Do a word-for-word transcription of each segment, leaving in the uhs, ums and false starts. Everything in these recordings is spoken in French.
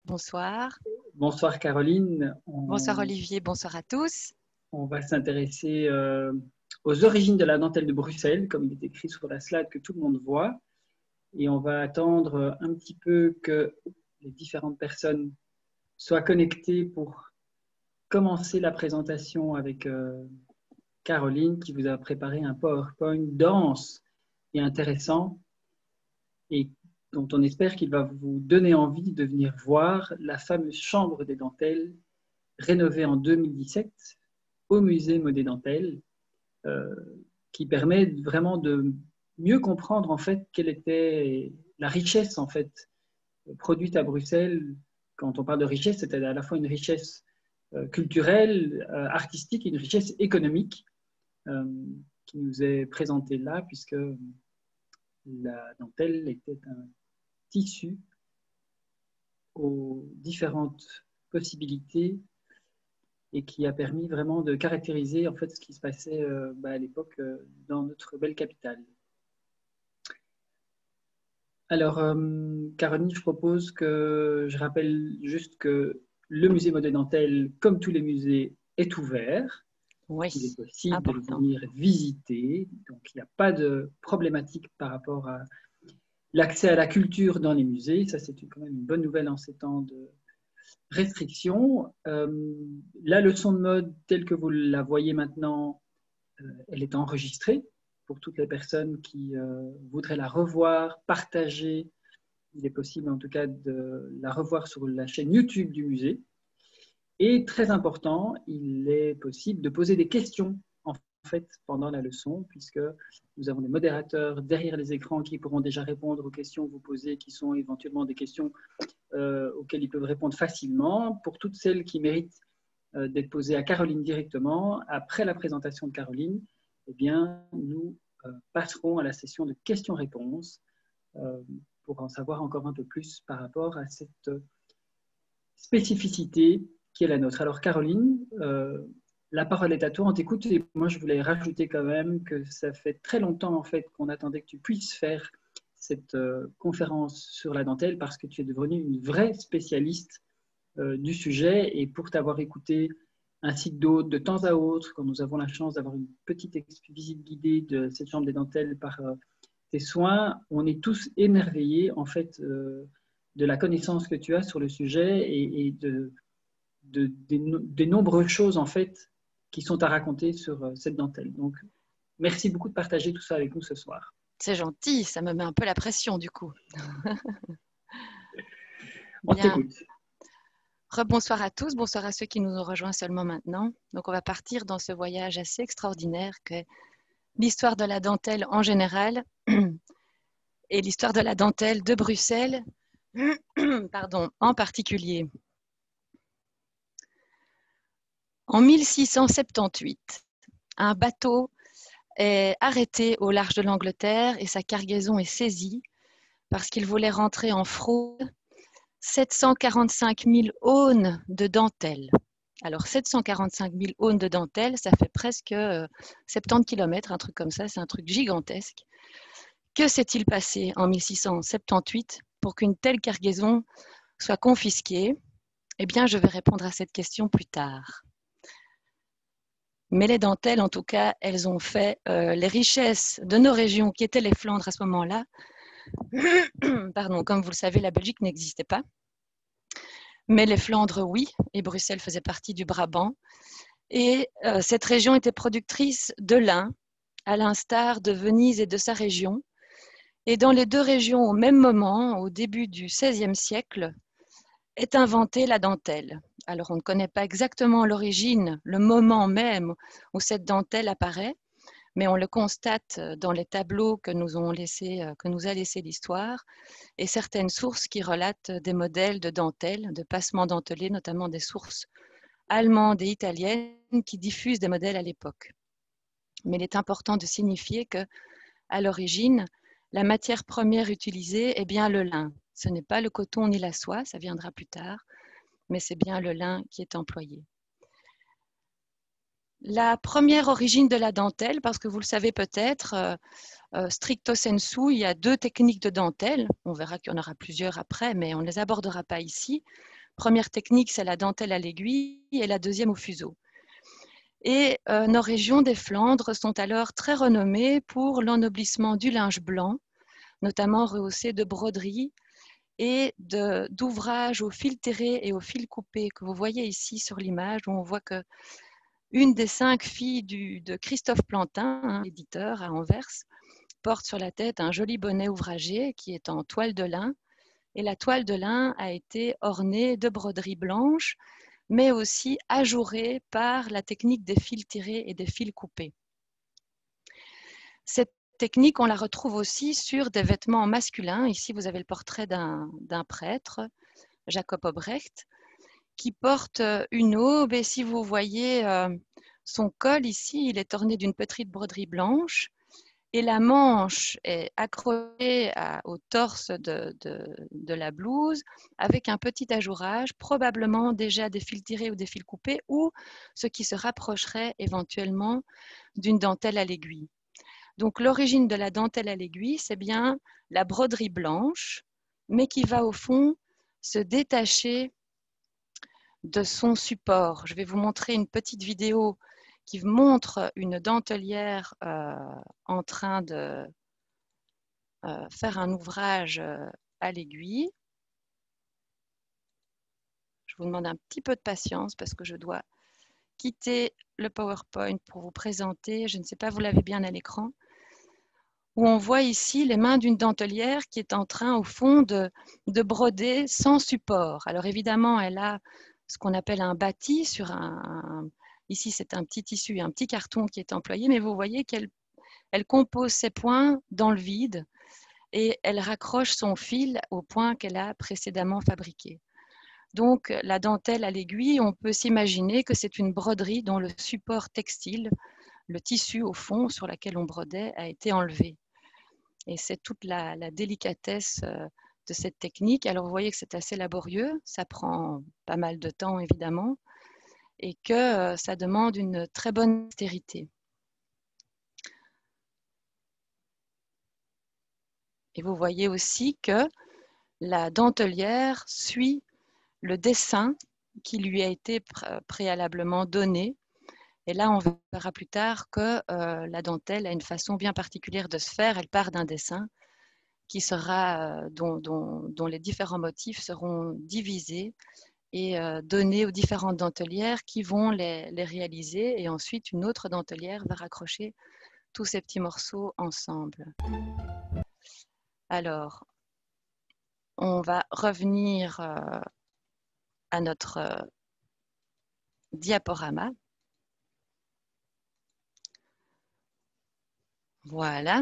Bonsoir. Bonsoir Caroline. On, bonsoir Olivier, bonsoir à tous. On va s'intéresser euh, aux origines de la dentelle de Bruxelles, comme il est écrit sur la slide que tout le monde voit. Et on va attendre un petit peu que les différentes personnes soient connectées pour commencer la présentation avec euh, Caroline, qui vous a préparé un PowerPoint dense et intéressant, et dont on espère qu'il va vous donner envie de venir voir la fameuse chambre des dentelles rénovée en deux mille dix-sept au musée Modé-Dentelles, euh, qui permet vraiment de mieux comprendre en fait quelle était la richesse en fait produite à Bruxelles. Quand on parle de richesse, c'est à la fois une richesse euh, culturelle, euh, artistique et une richesse économique euh, qui nous est présentée là, puisque la dentelle était un tissu aux différentes possibilités et qui a permis vraiment de caractériser en fait ce qui se passait euh, bah, à l'époque euh, dans notre belle capitale. Alors, euh, Caroline, je propose que je rappelle juste que le musée Modé-Dentelles, comme tous les musées, est ouvert. Oui, il est possible important. de venir visiter, donc il n'y a pas de problématique par rapport à l'accès à la culture dans les musées. Ça, c'est quand même une bonne nouvelle en ces temps de restrictions. Euh, la leçon de mode telle que vous la voyez maintenant, euh, elle est enregistrée pour toutes les personnes qui euh, voudraient la revoir, partager. Il est possible en tout cas de la revoir sur la chaîne YouTube du musée. Et très important, il est possible de poser des questions en fait pendant la leçon, puisque nous avons des modérateurs derrière les écrans qui pourront déjà répondre aux questions que vous posez, qui sont éventuellement des questions euh, auxquelles ils peuvent répondre facilement. Pour toutes celles qui méritent euh, d'être posées à Caroline directement, après la présentation de Caroline, eh bien, nous euh, passerons à la session de questions-réponses euh, pour en savoir encore un peu plus par rapport à cette spécificité qui est la nôtre. Alors Caroline, euh, la parole est à toi, on t'écoute, et moi je voulais rajouter quand même que ça fait très longtemps en fait qu'on attendait que tu puisses faire cette euh, conférence sur la dentelle parce que tu es devenue une vraie spécialiste euh, du sujet, et pour t'avoir écouté ainsi que d'autres de temps à autre, quand nous avons la chance d'avoir une petite visite guidée de cette chambre des dentelles par euh, tes soins, on est tous émerveillés en fait euh, de la connaissance que tu as sur le sujet et, et de, de, des, des nombreuses choses en fait qui sont à raconter sur euh, cette dentelle. Donc, merci beaucoup de partager tout ça avec nous ce soir. C'est gentil, ça me met un peu la pression du coup. On t'écoute. Rebonsoir à tous, bonsoir à ceux qui nous ont rejoints seulement maintenant. Donc on va partir dans ce voyage assez extraordinaire qu'est l'histoire de la dentelle en général et l'histoire de la dentelle de Bruxelles pardon, en particulier. En mille six cent soixante-dix-huit, un bateau est arrêté au large de l'Angleterre et sa cargaison est saisie parce qu'il voulait rentrer en fraude sept cent quarante-cinq mille aunes de dentelle. Alors sept cent quarante-cinq mille aunes de dentelle, ça fait presque soixante-dix kilomètres, un truc comme ça, c'est un truc gigantesque. Que s'est-il passé en mille six cent soixante-dix-huit pour qu'une telle cargaison soit confisquée? Eh bien, je vais répondre à cette question plus tard. Mais les dentelles, en tout cas, elles ont fait euh, les richesses de nos régions qui étaient les Flandres à ce moment-là. Pardon, comme vous le savez, la Belgique n'existait pas. Mais les Flandres, oui, et Bruxelles faisait partie du Brabant. Et euh, cette région était productrice de lin, à l'instar de Venise et de sa région. Et dans les deux régions, au même moment, au début du seizième siècle, est inventée la dentelle. Alors, on ne connaît pas exactement l'origine, le moment même où cette dentelle apparaît, mais on le constate dans les tableaux que nous, ont laissé, que nous a laissé l'histoire et certaines sources qui relatent des modèles de dentelle, de passements dentelés, notamment des sources allemandes et italiennes qui diffusent des modèles à l'époque. Mais il est important de signifier que, à l'origine, la matière première utilisée est bien le lin. Ce n'est pas le coton ni la soie, ça viendra plus tard, mais c'est bien le lin qui est employé. La première origine de la dentelle, parce que vous le savez peut-être, euh, euh, stricto sensu, il y a deux techniques de dentelle. On verra qu'il y en aura plusieurs après, mais on ne les abordera pas ici. première technique, c'est la dentelle à l'aiguille et la deuxième au fuseau. Et euh, nos régions des Flandres sont alors très renommées pour l'ennoblissement du linge blanc, notamment rehaussé de broderies et d'ouvrages au fil tiré et au fil coupé que vous voyez ici sur l'image, où on voit que une des cinq filles du, de Christophe Plantin, hein, éditeur à Anvers, porte sur la tête un joli bonnet ouvragé qui est en toile de lin. Et la toile de lin a été ornée de broderies blanches, mais aussi ajourée par la technique des fils tirés et des fils coupés. Cette technique, on la retrouve aussi sur des vêtements masculins. Ici, vous avez le portrait d'un prêtre, Jacob Obrecht, qui porte une aube. Et si vous voyez euh, son col ici, il est orné d'une petite broderie blanche. Et la manche est accrochée à, au torse de, de, de la blouse avec un petit ajourage, probablement déjà des fils tirés ou des fils coupés, ou ce qui se rapprocherait éventuellement d'une dentelle à l'aiguille. Donc l'origine de la dentelle à l'aiguille, c'est bien la broderie blanche, mais qui va au fond se détacher de son support. Je vais vous montrer une petite vidéo qui montre une dentelière euh, en train de euh, faire un ouvrage euh, à l'aiguille. Je vous demande un petit peu de patience parce que je dois quitter le PowerPoint pour vous présenter. Je ne sais pas, vous l'avez bien à l'écran, où on voit ici les mains d'une dentelière qui est en train, au fond, de, de broder sans support. Alors évidemment, elle a ce qu'on appelle un bâti sur un... un ici, c'est un petit tissu, un petit carton qui est employé, mais vous voyez qu'elle elle compose ses points dans le vide et elle raccroche son fil au point qu'elle a précédemment fabriqué. Donc, la dentelle à l'aiguille, on peut s'imaginer que c'est une broderie dont le support textile, le tissu au fond sur lequel on brodait, a été enlevé. Et c'est toute la, la délicatesse de cette technique. Alors, vous voyez que c'est assez laborieux, ça prend pas mal de temps, évidemment, et que ça demande une très bonne dextérité. Et vous voyez aussi que la dentelière suit le dessin qui lui a été préalablement donné. Et là, on verra plus tard que euh, la dentelle a une façon bien particulière de se faire. Elle part d'un dessin qui sera, euh, dont, dont, dont les différents motifs seront divisés et euh, donnés aux différentes dentelières qui vont les, les réaliser. Et ensuite, une autre dentelière va raccrocher tous ces petits morceaux ensemble. Alors, on va revenir euh, à notre euh, diaporama. Voilà.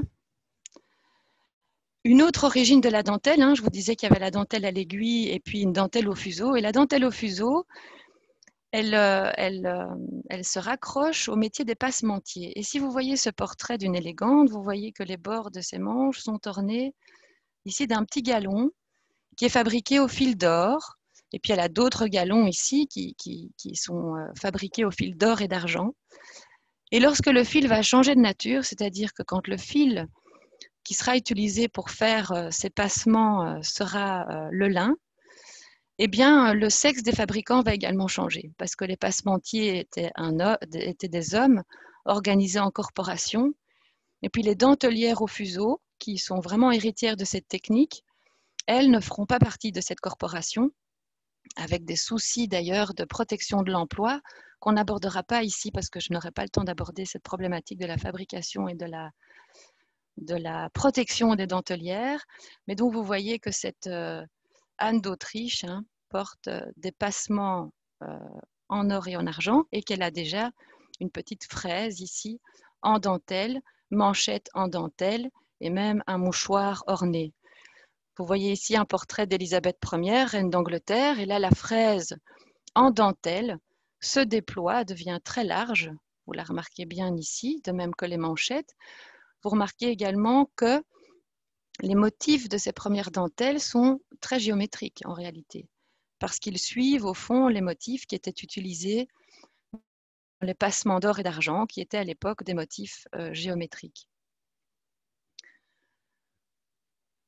Une autre origine de la dentelle, hein, je vous disais qu'il y avait la dentelle à l'aiguille et puis une dentelle au fuseau. Et la dentelle au fuseau, elle, elle, elle se raccroche au métier des passementiers. Et si vous voyez ce portrait d'une élégante, vous voyez que les bords de ses manches sont ornés ici d'un petit galon qui est fabriqué au fil d'or. Et puis elle a d'autres galons ici qui, qui, qui sont fabriqués au fil d'or et d'argent. Et lorsque le fil va changer de nature, c'est-à-dire que quand le fil qui sera utilisé pour faire euh, ces passements euh, sera euh, le lin, eh bien, le sexe des fabricants va également changer parce que les passementiers étaient, un, étaient des hommes organisés en corporation. Et puis les dentelières au fuseau, qui sont vraiment héritières de cette technique, elles ne feront pas partie de cette corporation, avec des soucis d'ailleurs de protection de l'emploi qu'on n'abordera pas ici parce que je n'aurai pas le temps d'aborder cette problématique de la fabrication et de la, de la protection des dentelières. Mais donc, vous voyez que cette euh, Anne d'Autriche hein, porte euh, des passements euh, en or et en argent et qu'elle a déjà une petite fraise ici en dentelle, manchette en dentelle et même un mouchoir orné. Vous voyez ici un portrait d'Élisabeth première, reine d'Angleterre, et là la fraise en dentelle se déploie, devient très large. Vous la remarquez bien ici, de même que les manchettes. Vous remarquez également que les motifs de ces premières dentelles sont très géométriques en réalité, parce qu'ils suivent au fond les motifs qui étaient utilisés dans les passements d'or et d'argent, qui étaient à l'époque des motifs euh, géométriques.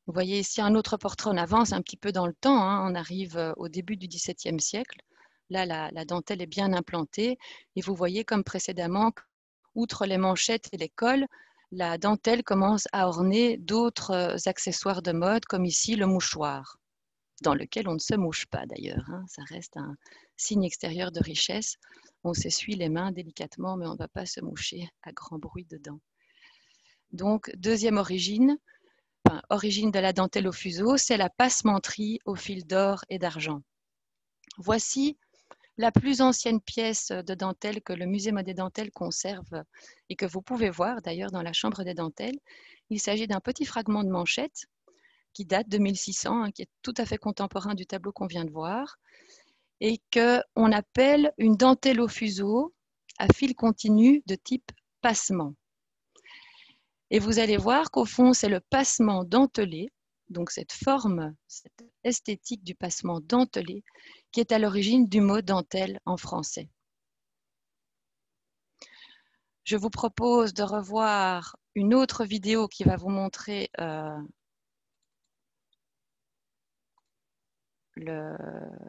Vous voyez ici un autre portrait, on avance un petit peu dans le temps, hein, on arrive au début du dix-septième siècle. Là, la, la dentelle est bien implantée et vous voyez comme précédemment, outre les manchettes et les cols, la dentelle commence à orner d'autres accessoires de mode, comme ici le mouchoir, dans lequel on ne se mouche pas d'ailleurs, hein. Ça reste un signe extérieur de richesse. On s'essuie les mains délicatement, mais on ne va pas se moucher à grand bruit dedans. Donc, deuxième origine, enfin, origine de la dentelle au fuseau, c'est la passementerie au fil d'or et d'argent. Voici la plus ancienne pièce de dentelle que le musée Modé Dentelle conserve et que vous pouvez voir d'ailleurs dans la chambre des dentelles. Il s'agit d'un petit fragment de manchette qui date de mille six cents, hein, qui est tout à fait contemporain du tableau qu'on vient de voir, et qu'on appelle une dentelle au fuseau à fil continu de type passement. Et vous allez voir qu'au fond, c'est le passement dentelé, donc cette forme, cette esthétique du passement dentelé, qui est à l'origine du mot dentelle en français. Je vous propose de revoir une autre vidéo qui va vous montrer euh, le...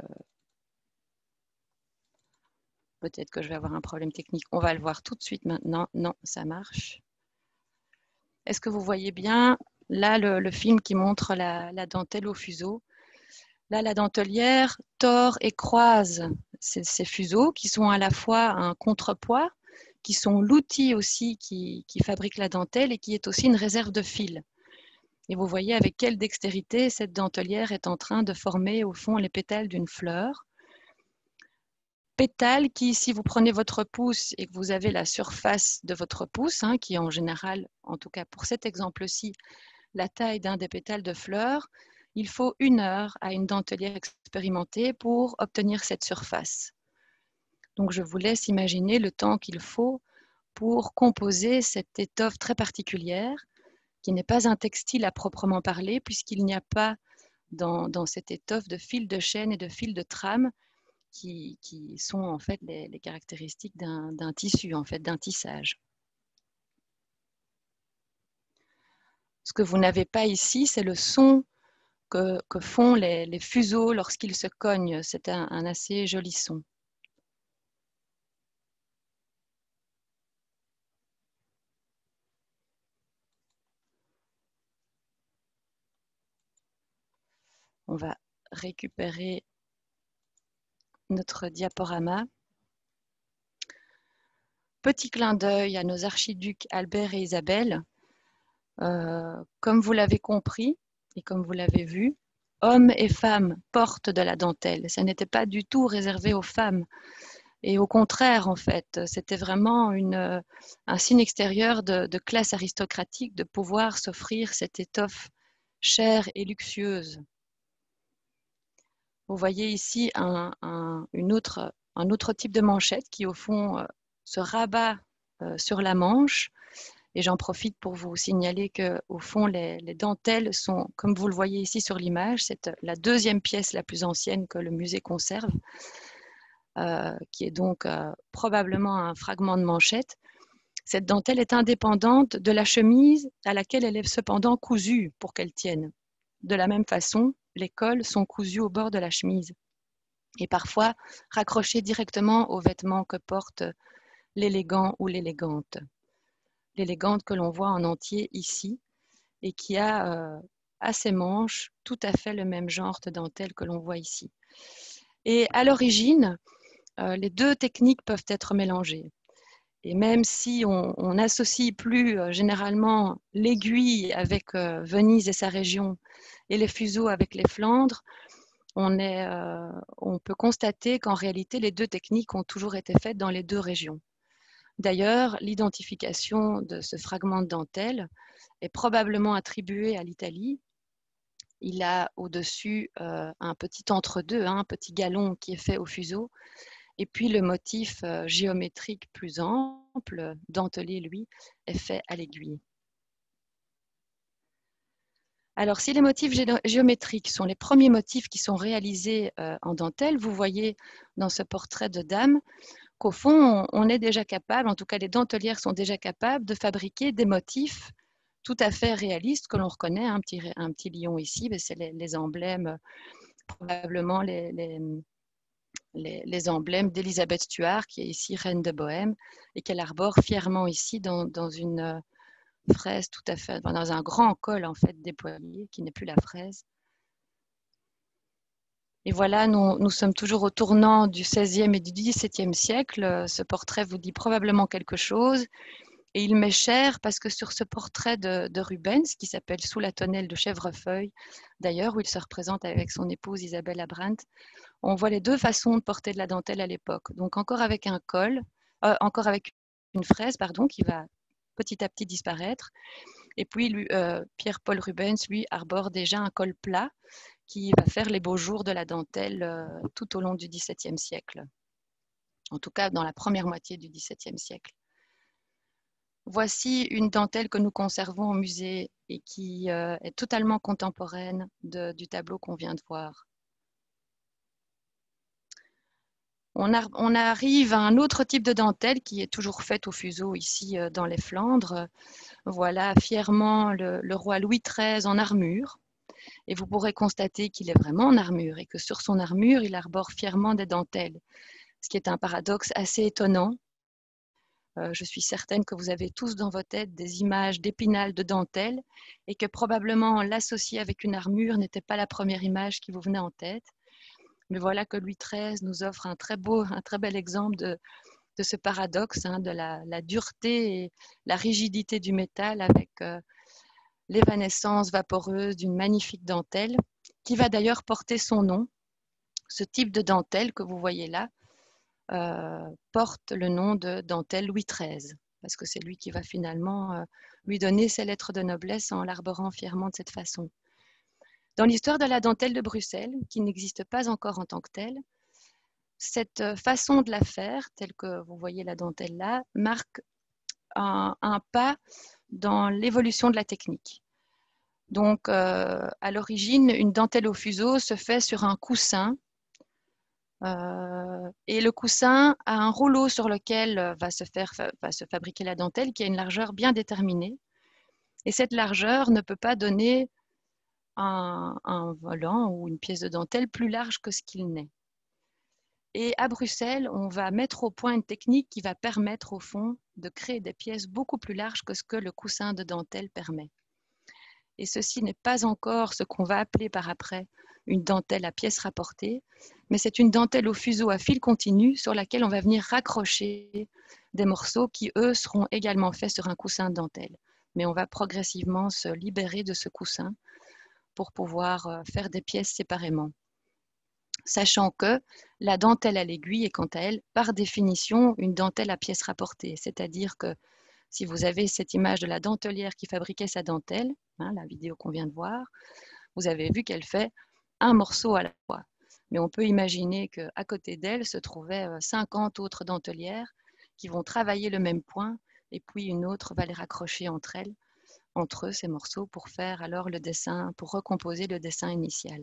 Peut-être que je vais avoir un problème technique. On va le voir tout de suite maintenant. Non, ça marche. Est-ce que vous voyez bien là le, le film qui montre la, la dentelle au fuseau? Là, la dentelière tord et croise ces, ces fuseaux qui sont à la fois un contrepoids, qui sont l'outil aussi qui, qui fabrique la dentelle et qui est aussi une réserve de fil. Et vous voyez avec quelle dextérité cette dentelière est en train de former au fond les pétales d'une fleur. Pétales qui, si vous prenez votre pouce et que vous avez la surface de votre pouce, hein, qui est en général, en tout cas pour cet exemple-ci, la taille d'un des pétales de fleurs, il faut une heure à une dentelière expérimentée pour obtenir cette surface. Donc je vous laisse imaginer le temps qu'il faut pour composer cette étoffe très particulière, qui n'est pas un textile à proprement parler, puisqu'il n'y a pas dans, dans cette étoffe de fil de chaîne et de fil de trame qui, qui sont en fait les, les caractéristiques d'un, d'un tissu, en fait, d'un tissage. Ce que vous n'avez pas ici, c'est le son que, que font les, les fuseaux lorsqu'ils se cognent. C'est un, un assez joli son. On va récupérer notre diaporama. Petit clin d'œil à nos archiducs Albert et Isabelle. Euh, comme vous l'avez compris et comme vous l'avez vu, hommes et femmes portent de la dentelle. Ça n'était pas du tout réservé aux femmes. Et au contraire, en fait, c'était vraiment une, un signe extérieur de, de classe aristocratique de pouvoir s'offrir cette étoffe chère et luxueuse. Vous voyez ici un, un, une autre, un autre type de manchette qui, au fond, se rabat sur la manche. Et j'en profite pour vous signaler qu'au fond, les, les dentelles sont, comme vous le voyez ici sur l'image, c'est la deuxième pièce la plus ancienne que le musée conserve, euh, qui est donc euh, probablement un fragment de manchette. Cette dentelle est indépendante de la chemise à laquelle elle est cependant cousue pour qu'elle tienne. De la même façon, les cols sont cousus au bord de la chemise et parfois raccrochés directement aux vêtements que porte l'élégant ou l'élégante. L'élégante que l'on voit en entier ici et qui a euh, à ses manches tout à fait le même genre de dentelle que l'on voit ici. Et à l'origine, euh, les deux techniques peuvent être mélangées. Et même si on n'associe plus euh, généralement l'aiguille avec euh, Venise et sa région et les fuseaux avec les Flandres, on, est, euh, on peut constater qu'en réalité, les deux techniques ont toujours été faites dans les deux régions. D'ailleurs, l'identification de ce fragment de dentelle est probablement attribuée à l'Italie. Il a au-dessus euh, un petit entre-deux, hein, un petit galon qui est fait au fuseau, et puis le motif euh, géométrique plus ample, dentelé, lui, est fait à l'aiguille. Alors, si les motifs gé géométriques sont les premiers motifs qui sont réalisés euh, en dentelle, vous voyez dans ce portrait de dame qu'au fond, on est déjà capable, en tout cas les dentelières sont déjà capables de fabriquer des motifs tout à fait réaliste que l'on reconnaît, un petit, un petit lion ici, c'est les, les emblèmes, probablement les, les, les, les emblèmes d'Elisabeth Stuart, qui est ici reine de Bohême, et qu'elle arbore fièrement ici dans, dans une fraise tout à fait, dans un grand col en fait déployé, qui n'est plus la fraise. Et voilà, nous, nous sommes toujours au tournant du seizième et du dix-septième siècle. Ce portrait vous dit probablement quelque chose. Et il m'est cher parce que sur ce portrait de, de Rubens, qui s'appelle Sous la tonnelle de Chèvrefeuille, d'ailleurs, où il se représente avec son épouse Isabelle Abrandt, on voit les deux façons de porter de la dentelle à l'époque. Donc encore avec un col, euh, encore avec une fraise, pardon, qui va petit à petit disparaître. Et puis lui, euh, Pierre-Paul Rubens, lui, arbore déjà un col plat qui va faire les beaux jours de la dentelle euh, tout au long du dix-septième siècle. En tout cas, dans la première moitié du dix-septième siècle. Voici une dentelle que nous conservons au musée et qui euh, est totalement contemporaine de, du tableau qu'on vient de voir. On, a, on arrive à un autre type de dentelle qui est toujours faite au fuseau ici euh, dans les Flandres. Voilà fièrement le, le roi Louis treize en armure. Et vous pourrez constater qu'il est vraiment en armure et que sur son armure, il arbore fièrement des dentelles, ce qui est un paradoxe assez étonnant. Euh, je suis certaine que vous avez tous dans votre tête des images d'épinal de dentelle et que probablement l'associer avec une armure n'était pas la première image qui vous venait en tête. Mais voilà que Louis treize nous offre un très beau, un très bel exemple de, de ce paradoxe, hein, de la, la dureté et la rigidité du métal avec euh, l'évanescence vaporeuse d'une magnifique dentelle qui va d'ailleurs porter son nom. Ce type de dentelle que vous voyez là euh, porte le nom de dentelle Louis treize, parce que c'est lui qui va finalement euh, lui donner ses lettres de noblesse en l'arborant fièrement de cette façon. Dans l'histoire de la dentelle de Bruxelles, qui n'existe pas encore en tant que telle, cette façon de la faire, telle que vous voyez la dentelle là, marque un, un pas dans l'évolution de la technique. Donc, euh, à l'origine, une dentelle au fuseau se fait sur un coussin euh, et le coussin a un rouleau sur lequel va se, faire, va se fabriquer la dentelle qui a une largeur bien déterminée. Et cette largeur ne peut pas donner un, un volant ou une pièce de dentelle plus large que ce qu'il n'est. Et à Bruxelles, on va mettre au point une technique qui va permettre au fond de créer des pièces beaucoup plus larges que ce que le coussin de dentelle permet. Et ceci n'est pas encore ce qu'on va appeler par après une dentelle à pièces rapportées, mais c'est une dentelle au fuseau à fil continu sur laquelle on va venir raccrocher des morceaux qui, eux, seront également faits sur un coussin de dentelle. Mais on va progressivement se libérer de ce coussin pour pouvoir faire des pièces séparément. Sachant que la dentelle à l'aiguille est quant à elle, par définition, une dentelle à pièces rapportées. C'est-à-dire que si vous avez cette image de la dentelière qui fabriquait sa dentelle, hein, la vidéo qu'on vient de voir, vous avez vu qu'elle fait un morceau à la fois. Mais on peut imaginer qu'à côté d'elle se trouvaient cinquante autres dentelières qui vont travailler le même point et puis une autre va les raccrocher entre elles, entre eux ces morceaux pour faire alors le dessin, pour recomposer le dessin initial.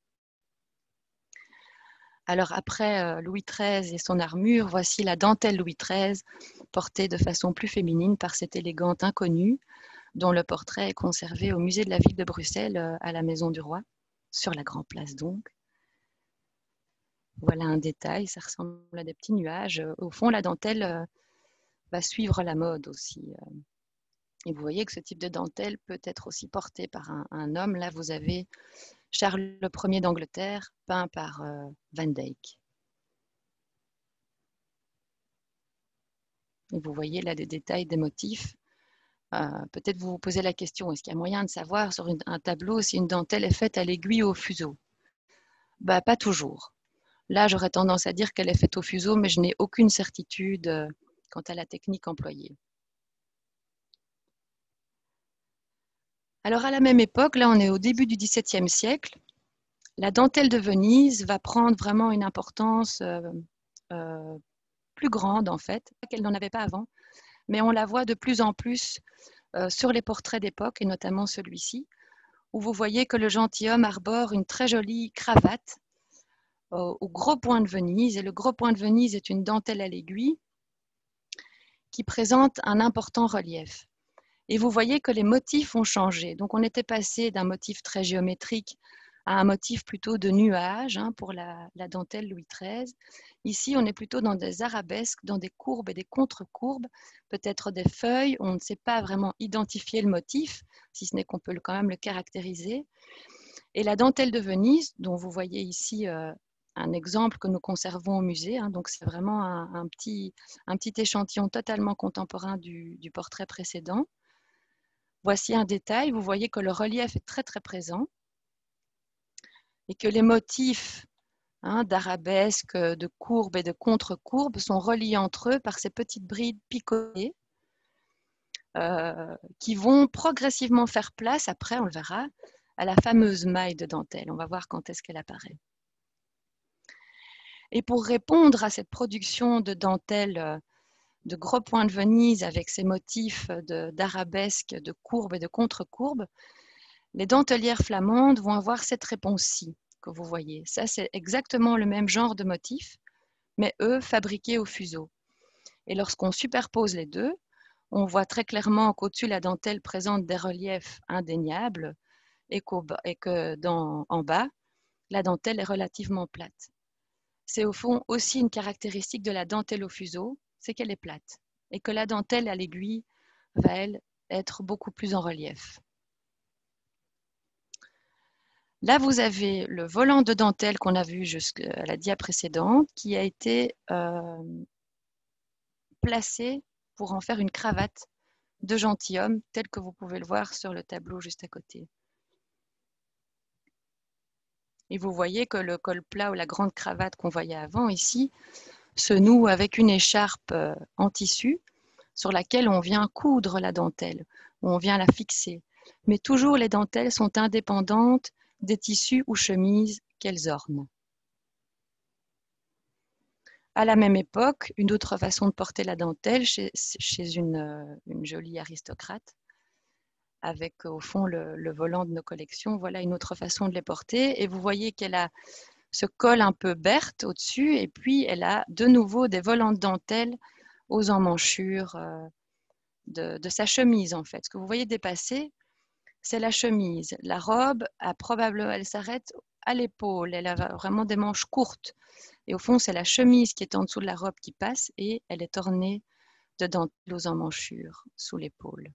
Alors après Louis treize et son armure, voici la dentelle Louis treize portée de façon plus féminine par cette élégante inconnue dont le portrait est conservé au musée de la ville de Bruxelles à la Maison du Roi, sur la Grand Place donc. Voilà un détail, ça ressemble à des petits nuages. Au fond, la dentelle va suivre la mode aussi. Et vous voyez que ce type de dentelle peut être aussi porté par un, un homme. Là, vous avez Charles le Premier d'Angleterre, peint par euh, Van Dyck. Et vous voyez là des détails, des motifs. Euh, peut-être vous vous posez la question, est-ce qu'il y a moyen de savoir sur une, un tableau si une dentelle est faite à l'aiguille ou au fuseau? Bah, pas toujours. Là, j'aurais tendance à dire qu'elle est faite au fuseau, mais je n'ai aucune certitude euh, quant à la technique employée. Alors à la même époque, là on est au début du dix-septième siècle, la dentelle de Venise va prendre vraiment une importance euh, euh, plus grande en fait, qu'elle n'en avait pas avant, mais on la voit de plus en plus euh, sur les portraits d'époque et notamment celui-ci, où vous voyez que le gentilhomme arbore une très jolie cravate au, au gros point de Venise, et le gros point de Venise est une dentelle à l'aiguille qui présente un important relief. Et vous voyez que les motifs ont changé. Donc, on était passé d'un motif très géométrique à un motif plutôt de nuage hein, pour la, la dentelle Louis treize. Ici, on est plutôt dans des arabesques, dans des courbes et des contre-courbes, peut-être des feuilles. On ne sait pas vraiment identifier le motif, si ce n'est qu'on peut quand même le caractériser. Et la dentelle de Venise, dont vous voyez ici euh, un exemple que nous conservons au musée, hein, donc c'est vraiment un, un, petit, un petit échantillon totalement contemporain du, du portrait précédent. Voici un détail, vous voyez que le relief est très très présent et que les motifs hein, d'arabesques, de courbes et de contre-courbes sont reliés entre eux par ces petites brides picotées euh, qui vont progressivement faire place, après on le verra, à la fameuse maille de dentelle. On va voir quand est-ce qu'elle apparaît. Et pour répondre à cette production de dentelle de gros points de Venise avec ces motifs d'arabesques, de, de courbes et de contre-courbes, les dentelières flamandes vont avoir cette réponse-ci que vous voyez. Ça, c'est exactement le même genre de motif, mais eux, fabriqués au fuseau. Et lorsqu'on superpose les deux, on voit très clairement qu'au-dessus, la dentelle présente des reliefs indéniables et, qu'au, et que dans, en bas, la dentelle est relativement plate. C'est au fond aussi une caractéristique de la dentelle au fuseau, c'est qu'elle est plate et que la dentelle à l'aiguille va, elle, être beaucoup plus en relief. Là, vous avez le volant de dentelle qu'on a vu jusqu'à la dia précédente qui a été euh, placé pour en faire une cravate de gentilhomme, telle que vous pouvez le voir sur le tableau juste à côté. Et vous voyez que le col plat ou la grande cravate qu'on voyait avant ici se noue avec une écharpe en tissu sur laquelle on vient coudre la dentelle, ou on vient la fixer. Mais toujours les dentelles sont indépendantes des tissus ou chemises qu'elles ornent. À la même époque, une autre façon de porter la dentelle chez, chez une, une jolie aristocrate, avec au fond le, le volant de nos collections, voilà une autre façon de les porter. Et vous voyez qu'elle a ce col un peu Berthe au-dessus, et puis elle a de nouveau des volants de dentelle aux emmanchures euh, de, de sa chemise en fait. Ce que vous voyez dépasser, c'est la chemise. La robe a probablement, elle s'arrête à l'épaule, elle a vraiment des manches courtes. Et au fond, c'est la chemise qui est en dessous de la robe qui passe et elle est ornée de dentelles aux emmanchures sous l'épaule.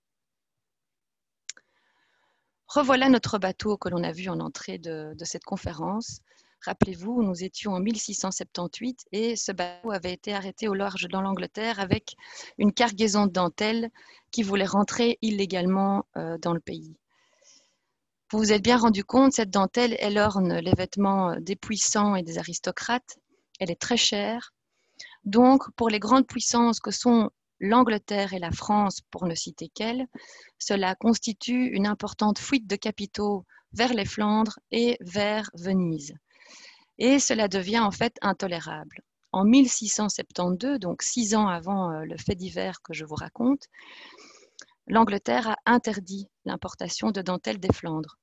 Revoilà notre bateau que l'on a vu en entrée de, de cette conférence. Rappelez-vous, nous étions en mille six cent soixante-dix-huit et ce bateau avait été arrêté au large dans l'Angleterre avec une cargaison de dentelles qui voulait rentrer illégalement euh, dans le pays. Vous vous êtes bien rendu compte, cette dentelle, elle orne les vêtements des puissants et des aristocrates. Elle est très chère. Donc, pour les grandes puissances que sont l'Angleterre et la France, pour ne citer qu'elles, cela constitue une importante fuite de capitaux vers les Flandres et vers Venise. Et cela devient en fait intolérable. En mille six cent soixante-douze, donc six ans avant le fait divers que je vous raconte, l'Angleterre a interdit l'importation de dentelles des Flandres.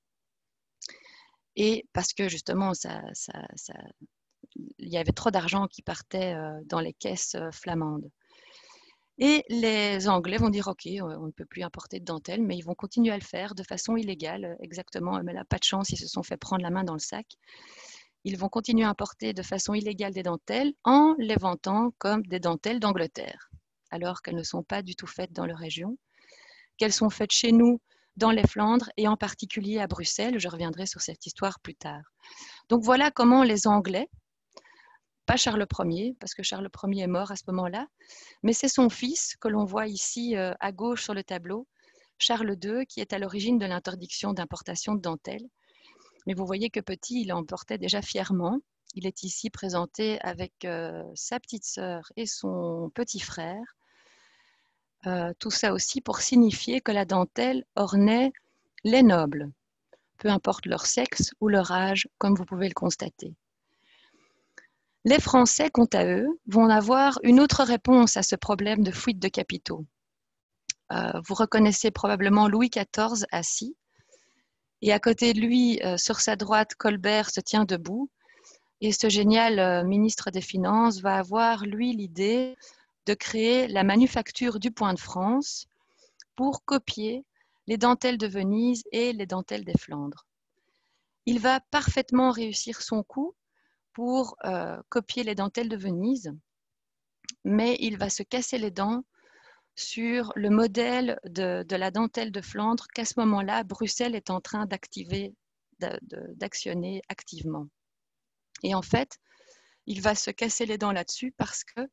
Et parce que justement, ça, ça, ça, il y avait trop d'argent qui partait dans les caisses flamandes. Et les Anglais vont dire, OK, on ne peut plus importer de dentelle, mais ils vont continuer à le faire de façon illégale, exactement, mais là, pas de chance, ils se sont fait prendre la main dans le sac. Ils vont continuer à importer de façon illégale des dentelles en les vantant comme des dentelles d'Angleterre, alors qu'elles ne sont pas du tout faites dans leur région, qu'elles sont faites chez nous, dans les Flandres, et en particulier à Bruxelles. Je reviendrai sur cette histoire plus tard. Donc voilà comment les Anglais, pas Charles Ier, parce que Charles Ier est mort à ce moment-là, mais c'est son fils que l'on voit ici euh, à gauche sur le tableau, Charles deux, qui est à l'origine de l'interdiction d'importation de dentelles. Mais vous voyez que petit, il en portait déjà fièrement. Il est ici présenté avec euh, sa petite sœur et son petit frère. Euh, tout ça aussi pour signifier que la dentelle ornait les nobles, peu importe leur sexe ou leur âge, comme vous pouvez le constater. Les Français, quant à eux, vont avoir une autre réponse à ce problème de fuite de capitaux. Euh, vous reconnaissez probablement Louis quatorze assis, et à côté de lui, euh, sur sa droite, Colbert se tient debout, et ce génial euh, ministre des Finances va avoir, lui, l'idée de créer la manufacture du point de France, pour copier les dentelles de Venise et les dentelles des Flandres. Il va parfaitement réussir son coup pour euh, copier les dentelles de Venise, mais il va se casser les dents sur le modèle de, de la dentelle de Flandre qu'à ce moment-là, Bruxelles est en train d'activer, d'actionner activement. Et en fait, il va se casser les dents là-dessus parce que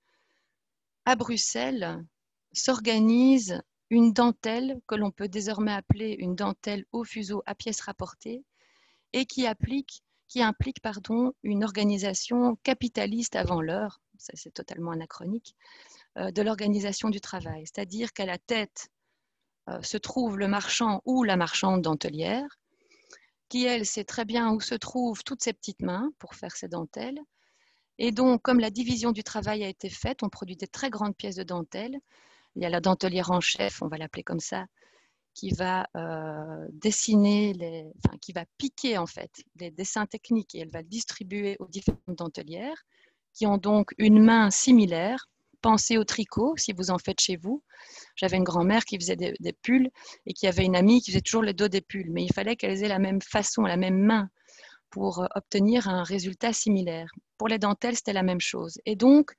à Bruxelles s'organise une dentelle que l'on peut désormais appeler une dentelle au fuseau à pièces rapportées et qui, applique, qui implique pardon, une organisation capitaliste avant l'heure, ça c'est totalement anachronique, euh, de l'organisation du travail. C'est-à-dire qu'à la tête euh, se trouve le marchand ou la marchande dentelière, qui elle sait très bien où se trouvent toutes ses petites mains pour faire ses dentelles. Et donc, comme la division du travail a été faite, on produit des très grandes pièces de dentelle. Il y a la dentelière en chef, on va l'appeler comme ça, qui va euh, dessiner, les, enfin, qui va piquer en fait les dessins techniques et elle va le distribuer aux différentes dentelières qui ont donc une main similaire. Pensez au tricot si vous en faites chez vous. J'avais une grand-mère qui faisait des, des pulls et qui avait une amie qui faisait toujours le dos des pulls, mais il fallait qu'elles aient la même façon, la même main pour obtenir un résultat similaire. Pour les dentelles, c'était la même chose. Et donc,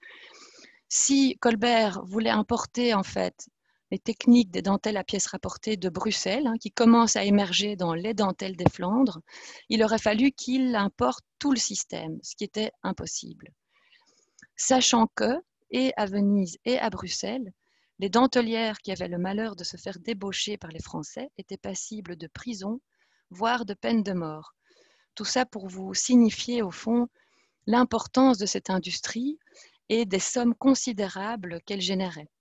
si Colbert voulait importer en fait les techniques des dentelles à pièces rapportées de Bruxelles, hein, qui commencent à émerger dans les dentelles des Flandres, il aurait fallu qu'il importe tout le système, ce qui était impossible. Sachant que, et à Venise et à Bruxelles, les dentelières qui avaient le malheur de se faire débaucher par les Français étaient passibles de prison, voire de peine de mort. Tout ça pour vous signifier au fond l'importance de cette industrie et des sommes considérables qu'elle générait.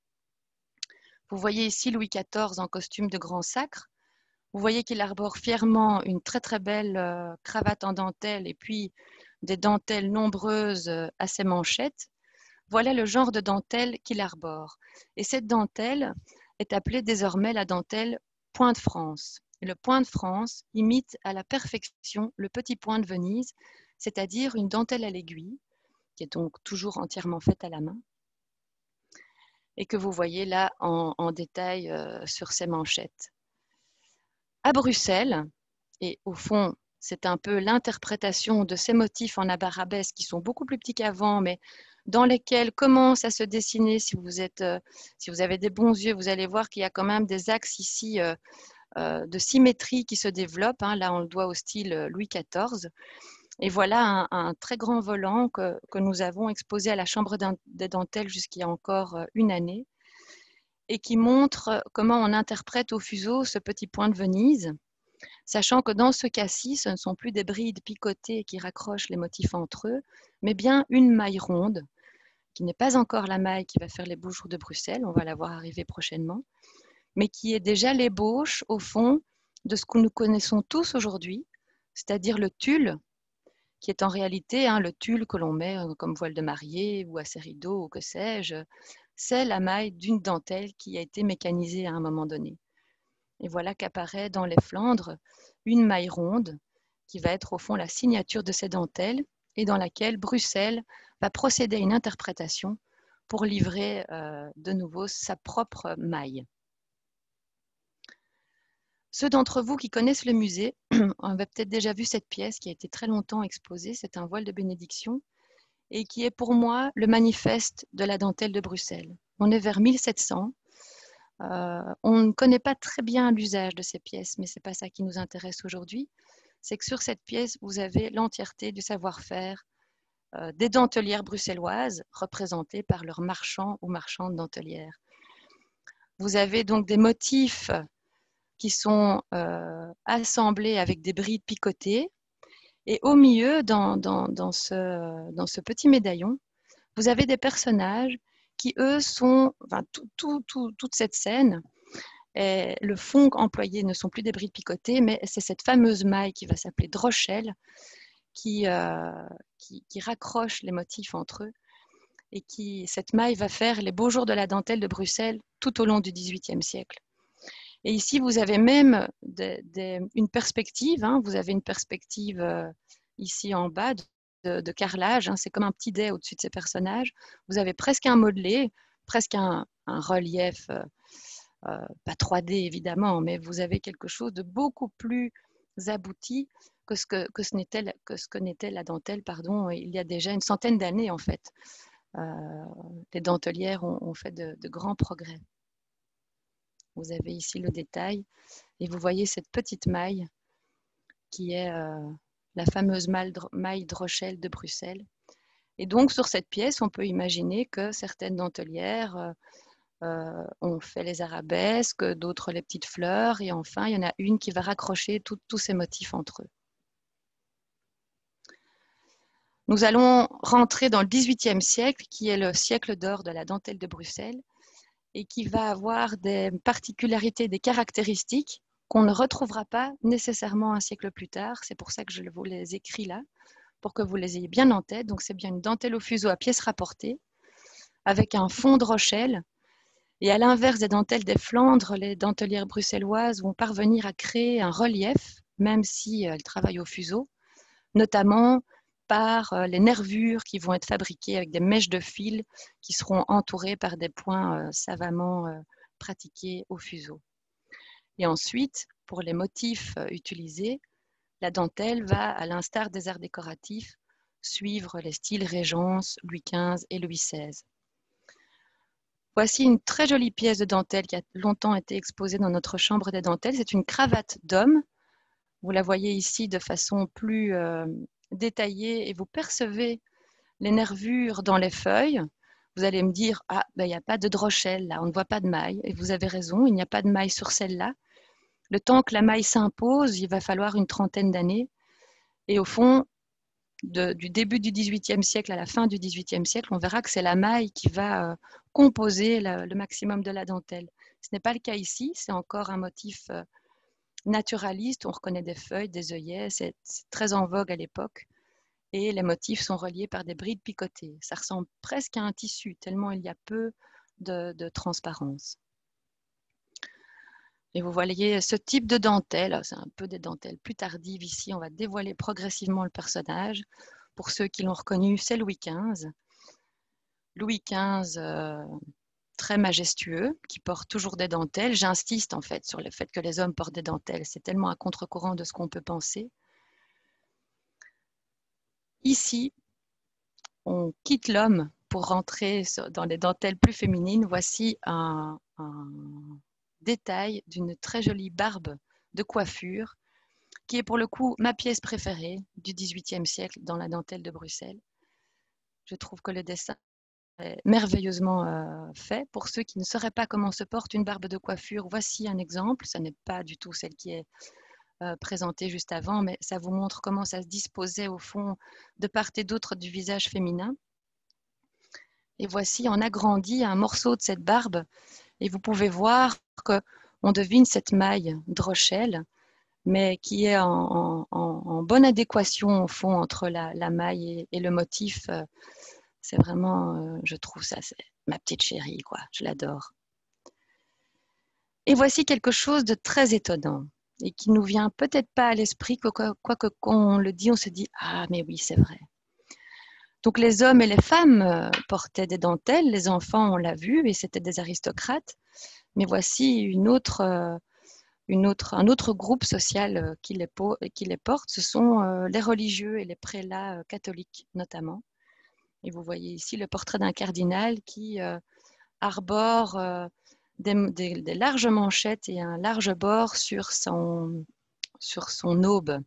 Vous voyez ici Louis quatorze en costume de grand sacre. Vous voyez qu'il arbore fièrement une très très belle euh, cravate en dentelle et puis des dentelles nombreuses euh, à ses manchettes. Voilà le genre de dentelle qu'il arbore. Et cette dentelle est appelée désormais la dentelle point de France. Et le point de France imite à la perfection le petit point de Venise, c'est-à-dire une dentelle à l'aiguille, qui est donc toujours entièrement faite à la main, et que vous voyez là en, en détail euh, sur ces manchettes. À Bruxelles, et au fond, c'est un peu l'interprétation de ces motifs en abarabesque qui sont beaucoup plus petits qu'avant, mais dans lesquels commence à se dessiner, si vous, êtes, euh, si vous avez des bons yeux, vous allez voir qu'il y a quand même des axes ici euh, euh, de symétrie qui se développent. Hein. Là, on le doit au style Louis quatorze. Et voilà un, un très grand volant que, que nous avons exposé à la Chambre des dentelles jusqu'il y a encore une année et qui montre comment on interprète au fuseau ce petit point de Venise, sachant que dans ce cas-ci, ce ne sont plus des brides picotées qui raccrochent les motifs entre eux, mais bien une maille ronde, qui n'est pas encore la maille qui va faire les beaux jours de Bruxelles, on va la voir arriver prochainement, mais qui est déjà l'ébauche, au fond, de ce que nous connaissons tous aujourd'hui, c'est-à-dire le tulle, qui est en réalité hein, le tulle que l'on met comme voile de mariée ou à ses rideaux ou que sais-je, c'est la maille d'une dentelle qui a été mécanisée à un moment donné. Et voilà qu'apparaît dans les Flandres une maille ronde qui va être au fond la signature de ces dentelles et dans laquelle Bruxelles va procéder à une interprétation pour livrer euh, de nouveau sa propre maille. Ceux d'entre vous qui connaissent le musée avaient peut-être déjà vu cette pièce qui a été très longtemps exposée. C'est un voile de bénédiction et qui est pour moi le manifeste de la dentelle de Bruxelles. On est vers mille sept cents. Euh, on ne connaît pas très bien l'usage de ces pièces, mais ce n'est pas ça qui nous intéresse aujourd'hui. C'est que sur cette pièce, vous avez l'entièreté du savoir-faire euh, des dentelières bruxelloises représentées par leurs marchands ou marchandes dentelières. Vous avez donc des motifs qui sont euh, assemblés avec des brides picotées. Et au milieu, dans, dans, dans, ce, dans ce petit médaillon, vous avez des personnages qui, eux, sont, enfin, tout, tout, tout, toute cette scène, et le fond employé ne sont plus des brides picotées, mais c'est cette fameuse maille qui va s'appeler drochelle, qui, euh, qui, qui raccroche les motifs entre eux. Et qui, cette maille va faire les beaux jours de la dentelle de Bruxelles tout au long du dix-huitième siècle. Et ici, vous avez même des, des, une perspective, hein, vous avez une perspective euh, ici en bas de, de, de carrelage, hein, c'est comme un petit dé au-dessus de ces personnages. Vous avez presque un modelé, presque un, un relief euh, euh, pas trois D évidemment, mais vous avez quelque chose de beaucoup plus abouti que ce que, que ce n'était que ce que n'était la dentelle, pardon, il y a déjà une centaine d'années en fait. Euh, les dentelières ont, ont fait de, de grands progrès. Vous avez ici le détail et vous voyez cette petite maille qui est euh, la fameuse maille Droschel de Bruxelles. Et donc sur cette pièce, on peut imaginer que certaines dentelières euh, euh, ont fait les arabesques, d'autres les petites fleurs, et enfin il y en a une qui va raccrocher tout, tous ces motifs entre eux. Nous allons rentrer dans le dix-huitième siècle, qui est le siècle d'or de la dentelle de Bruxelles, et qui va avoir des particularités, des caractéristiques qu'on ne retrouvera pas nécessairement un siècle plus tard. C'est pour ça que je vous les écris là, pour que vous les ayez bien en tête. Donc c'est bien une dentelle au fuseau à pièces rapportées, avec un fond de Rochelle. Et à l'inverse des dentelles des Flandres, les dentelières bruxelloises vont parvenir à créer un relief, même si elles travaillent au fuseau, notamment par les nervures qui vont être fabriquées avec des mèches de fil qui seront entourées par des points savamment pratiqués au fuseau. Et ensuite, pour les motifs utilisés, la dentelle va, à l'instar des arts décoratifs, suivre les styles Régence, Louis quinze et Louis seize. Voici une très jolie pièce de dentelle qui a longtemps été exposée dans notre chambre des dentelles. C'est une cravate d'homme. Vous la voyez ici de façon plus euh, détaillée et vous percevez les nervures dans les feuilles. Vous allez me dire, ah, ben, il n'y a pas de drochelle là, on ne voit pas de maille. Et vous avez raison, il n'y a pas de maille sur celle-là. Le temps que la maille s'impose, il va falloir une trentaine d'années. Et au fond, de, du début du dix-huitième siècle à la fin du dix-huitième siècle, on verra que c'est la maille qui va euh, composer la, le maximum de la dentelle. Ce n'est pas le cas ici, c'est encore un motif euh, naturaliste. On reconnaît des feuilles, des œillets, c'est très en vogue à l'époque. Et les motifs sont reliés par des brides picotées. Ça ressemble presque à un tissu, tellement il y a peu de, de transparence. Et vous voyez ce type de dentelle, c'est un peu des dentelles plus tardives ici, on va dévoiler progressivement le personnage. Pour ceux qui l'ont reconnu, c'est Louis quinze. Louis quinze, euh, très majestueux, qui porte toujours des dentelles. J'insiste en fait sur le fait que les hommes portent des dentelles, c'est tellement à contre-courant de ce qu'on peut penser. Ici, on quitte l'homme pour rentrer dans les dentelles plus féminines. Voici un, un détail d'une très jolie barbe de coiffure, qui est pour le coup ma pièce préférée du dix-huitième siècle dans la dentelle de Bruxelles. Je trouve que le dessin est merveilleusement euh, fait. Pour ceux qui ne sauraient pas comment se porte une barbe de coiffure, voici un exemple. Ce n'est pas du tout celle qui est euh, présentée juste avant, mais ça vous montre comment ça se disposait au fond de part et d'autre du visage féminin. Et voici en agrandi un morceau de cette barbe et vous pouvez voir qu'on devine cette maille Droschel, mais qui est en, en, en bonne adéquation au fond entre la, la maille et, et le motif. C'est vraiment, euh, je trouve ça, c'est ma petite chérie, quoi. Je l'adore. Et voici quelque chose de très étonnant et qui nous vient peut-être pas à l'esprit, quoique quoi que qu'on le dit, on se dit « Ah, mais oui, c'est vrai ». Donc les hommes et les femmes portaient des dentelles, les enfants, on l'a vu, et c'était des aristocrates. Mais voici une autre, une autre, un autre groupe social qui les, qui les porte, ce sont les religieux et les prélats catholiques notamment. Et vous voyez ici le portrait d'un cardinal qui euh, arbore euh, des, des, des larges manchettes et un large bord sur son, sur son aube.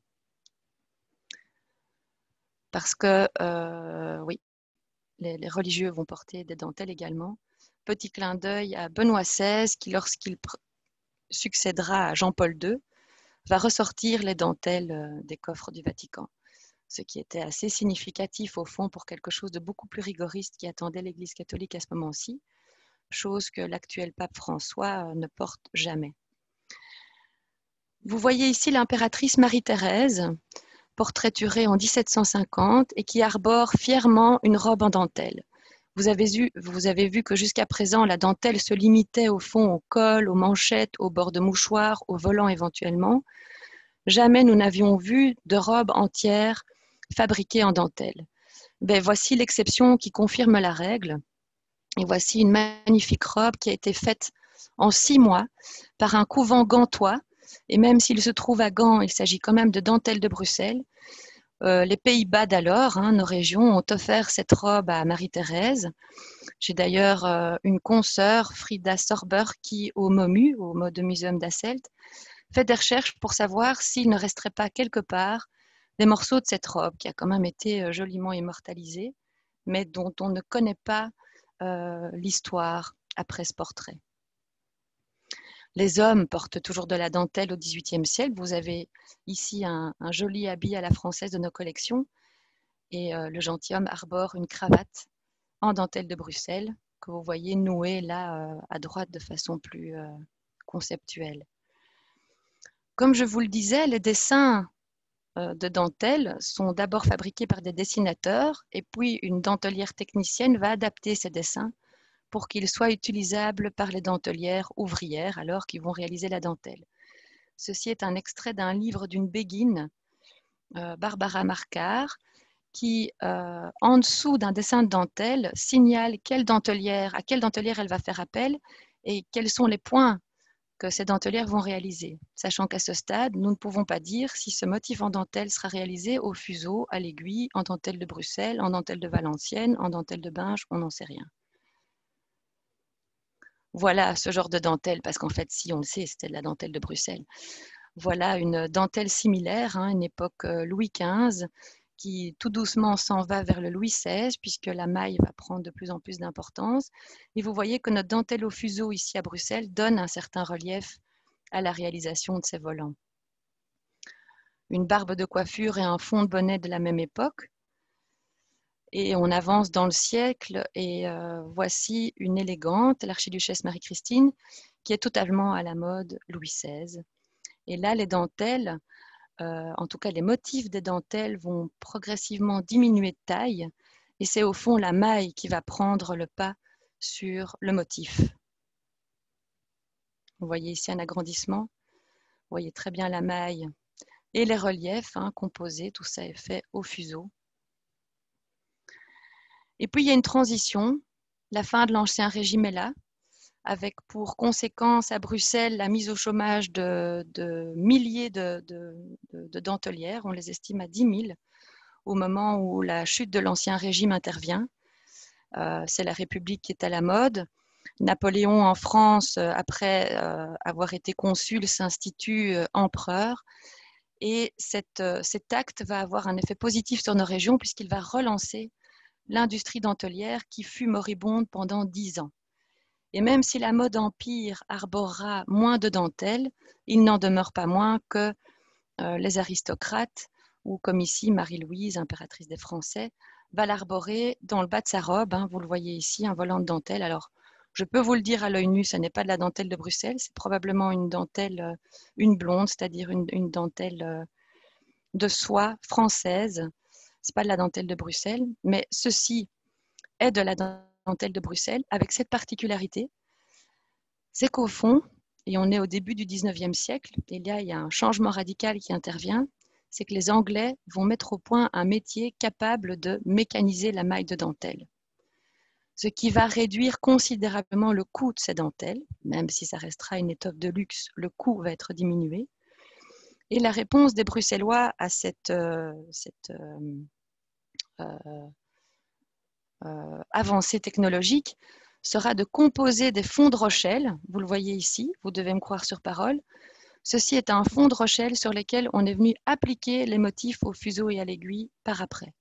Parce que, euh, oui, les, les religieux vont porter des dentelles également. Petit clin d'œil à Benoît seize qui, lorsqu'il succédera à Jean-Paul deux, va ressortir les dentelles des coffres du Vatican. Ce qui était assez significatif au fond pour quelque chose de beaucoup plus rigoriste qui attendait l'Église catholique à ce moment-ci, chose que l'actuel pape François ne porte jamais. Vous voyez ici l'impératrice Marie-Thérèse, portraiturée en dix-sept cent cinquante et qui arbore fièrement une robe en dentelle. Vous avez vu, vous avez vu que jusqu'à présent, la dentelle se limitait au fond au col, aux manchettes, au bord de mouchoir, au volant éventuellement. Jamais nous n'avions vu de robe entière fabriquée en dentelle. Ben, voici l'exception qui confirme la règle. Et voici une magnifique robe qui a été faite en six mois par un couvent gantois. Et même s'il se trouve à Gand, il s'agit quand même de dentelle de Bruxelles. Euh, les Pays-Bas d'alors, hein, nos régions, ont offert cette robe à Marie-Thérèse. J'ai d'ailleurs euh, une consoeur, Frida Sorber, qui au MOMU, au Modemuseum d'Asselt, fait des recherches pour savoir s'il ne resterait pas quelque part des morceaux de cette robe qui a quand même été euh, joliment immortalisée, mais dont on ne connaît pas euh, l'histoire après ce portrait. Les hommes portent toujours de la dentelle au dix-huitième siècle. Vous avez ici un, un joli habit à la française de nos collections. Et euh, le gentilhomme arbore une cravate en dentelle de Bruxelles que vous voyez nouée là euh, à droite de façon plus euh, conceptuelle. Comme je vous le disais, les dessins euh, de dentelle sont d'abord fabriqués par des dessinateurs et puis une dentelière technicienne va adapter ces dessins pour qu'ils soient utilisables par les dentelières ouvrières alors qu'ils vont réaliser la dentelle. Ceci est un extrait d'un livre d'une béguine, euh, Barbara Marquard, qui, euh, en dessous d'un dessin de dentelle, signale quelle dentelière, à quelle dentelière elle va faire appel et quels sont les points que ces dentelières vont réaliser. Sachant qu'à ce stade, nous ne pouvons pas dire si ce motif en dentelle sera réalisé au fuseau, à l'aiguille, en dentelle de Bruxelles, en dentelle de Valenciennes, en dentelle de Binge, on n'en sait rien. Voilà ce genre de dentelle, parce qu'en fait, si on le sait, c'était de la dentelle de Bruxelles. Voilà une dentelle similaire, hein, une époque euh, Louis quinze, qui tout doucement s'en va vers le Louis seize, puisque la maille va prendre de plus en plus d'importance. Et vous voyez que notre dentelle au fuseau ici à Bruxelles donne un certain relief à la réalisation de ces volants. Une barbe de coiffure et un fond de bonnet de la même époque. Et on avance dans le siècle et euh, voici une élégante, l'archiduchesse Marie-Christine, qui est totalement à la mode Louis seize. Et là, les dentelles, euh, en tout cas les motifs des dentelles vont progressivement diminuer de taille et c'est au fond la maille qui va prendre le pas sur le motif. Vous voyez ici un agrandissement, vous voyez très bien la maille et les reliefs hein, composés, tout ça est fait au fuseau. Et puis il y a une transition, la fin de l'Ancien Régime est là, avec pour conséquence à Bruxelles la mise au chômage de, de milliers de, de, de, de dentelières, on les estime à dix mille au moment où la chute de l'Ancien Régime intervient. Euh, c'est la République qui est à la mode. Napoléon en France, après euh, avoir été consul, s'institue euh, empereur. Et cette, euh, cet acte va avoir un effet positif sur nos régions puisqu'il va relancer l'industrie dentelière qui fut moribonde pendant dix ans. Et même si la mode empire arborera moins de dentelles, il n'en demeure pas moins que euh, les aristocrates, ou comme ici Marie-Louise, impératrice des Français, va l'arborer dans le bas de sa robe. Hein, vous le voyez ici, un volant de dentelle. Alors, je peux vous le dire à l'œil nu, ce n'est pas de la dentelle de Bruxelles, c'est probablement une dentelle, euh, une blonde, c'est-à-dire une, une dentelle euh, de soie française. C'est pas de la dentelle de Bruxelles, mais ceci est de la dentelle de Bruxelles avec cette particularité, c'est qu'au fond, et on est au début du dix-neuvième siècle, et là il y a un changement radical qui intervient, c'est que les Anglais vont mettre au point un métier capable de mécaniser la maille de dentelle. Ce qui va réduire considérablement le coût de ces dentelles, même si ça restera une étoffe de luxe, le coût va être diminué. Et la réponse des Bruxellois à cette, euh, cette euh, euh, euh, avancée technologique sera de composer des fonds de Rochelle. Vous le voyez ici, vous devez me croire sur parole. Ceci est un fond de Rochelle sur lequel on est venu appliquer les motifs au fuseau et à l'aiguille par après.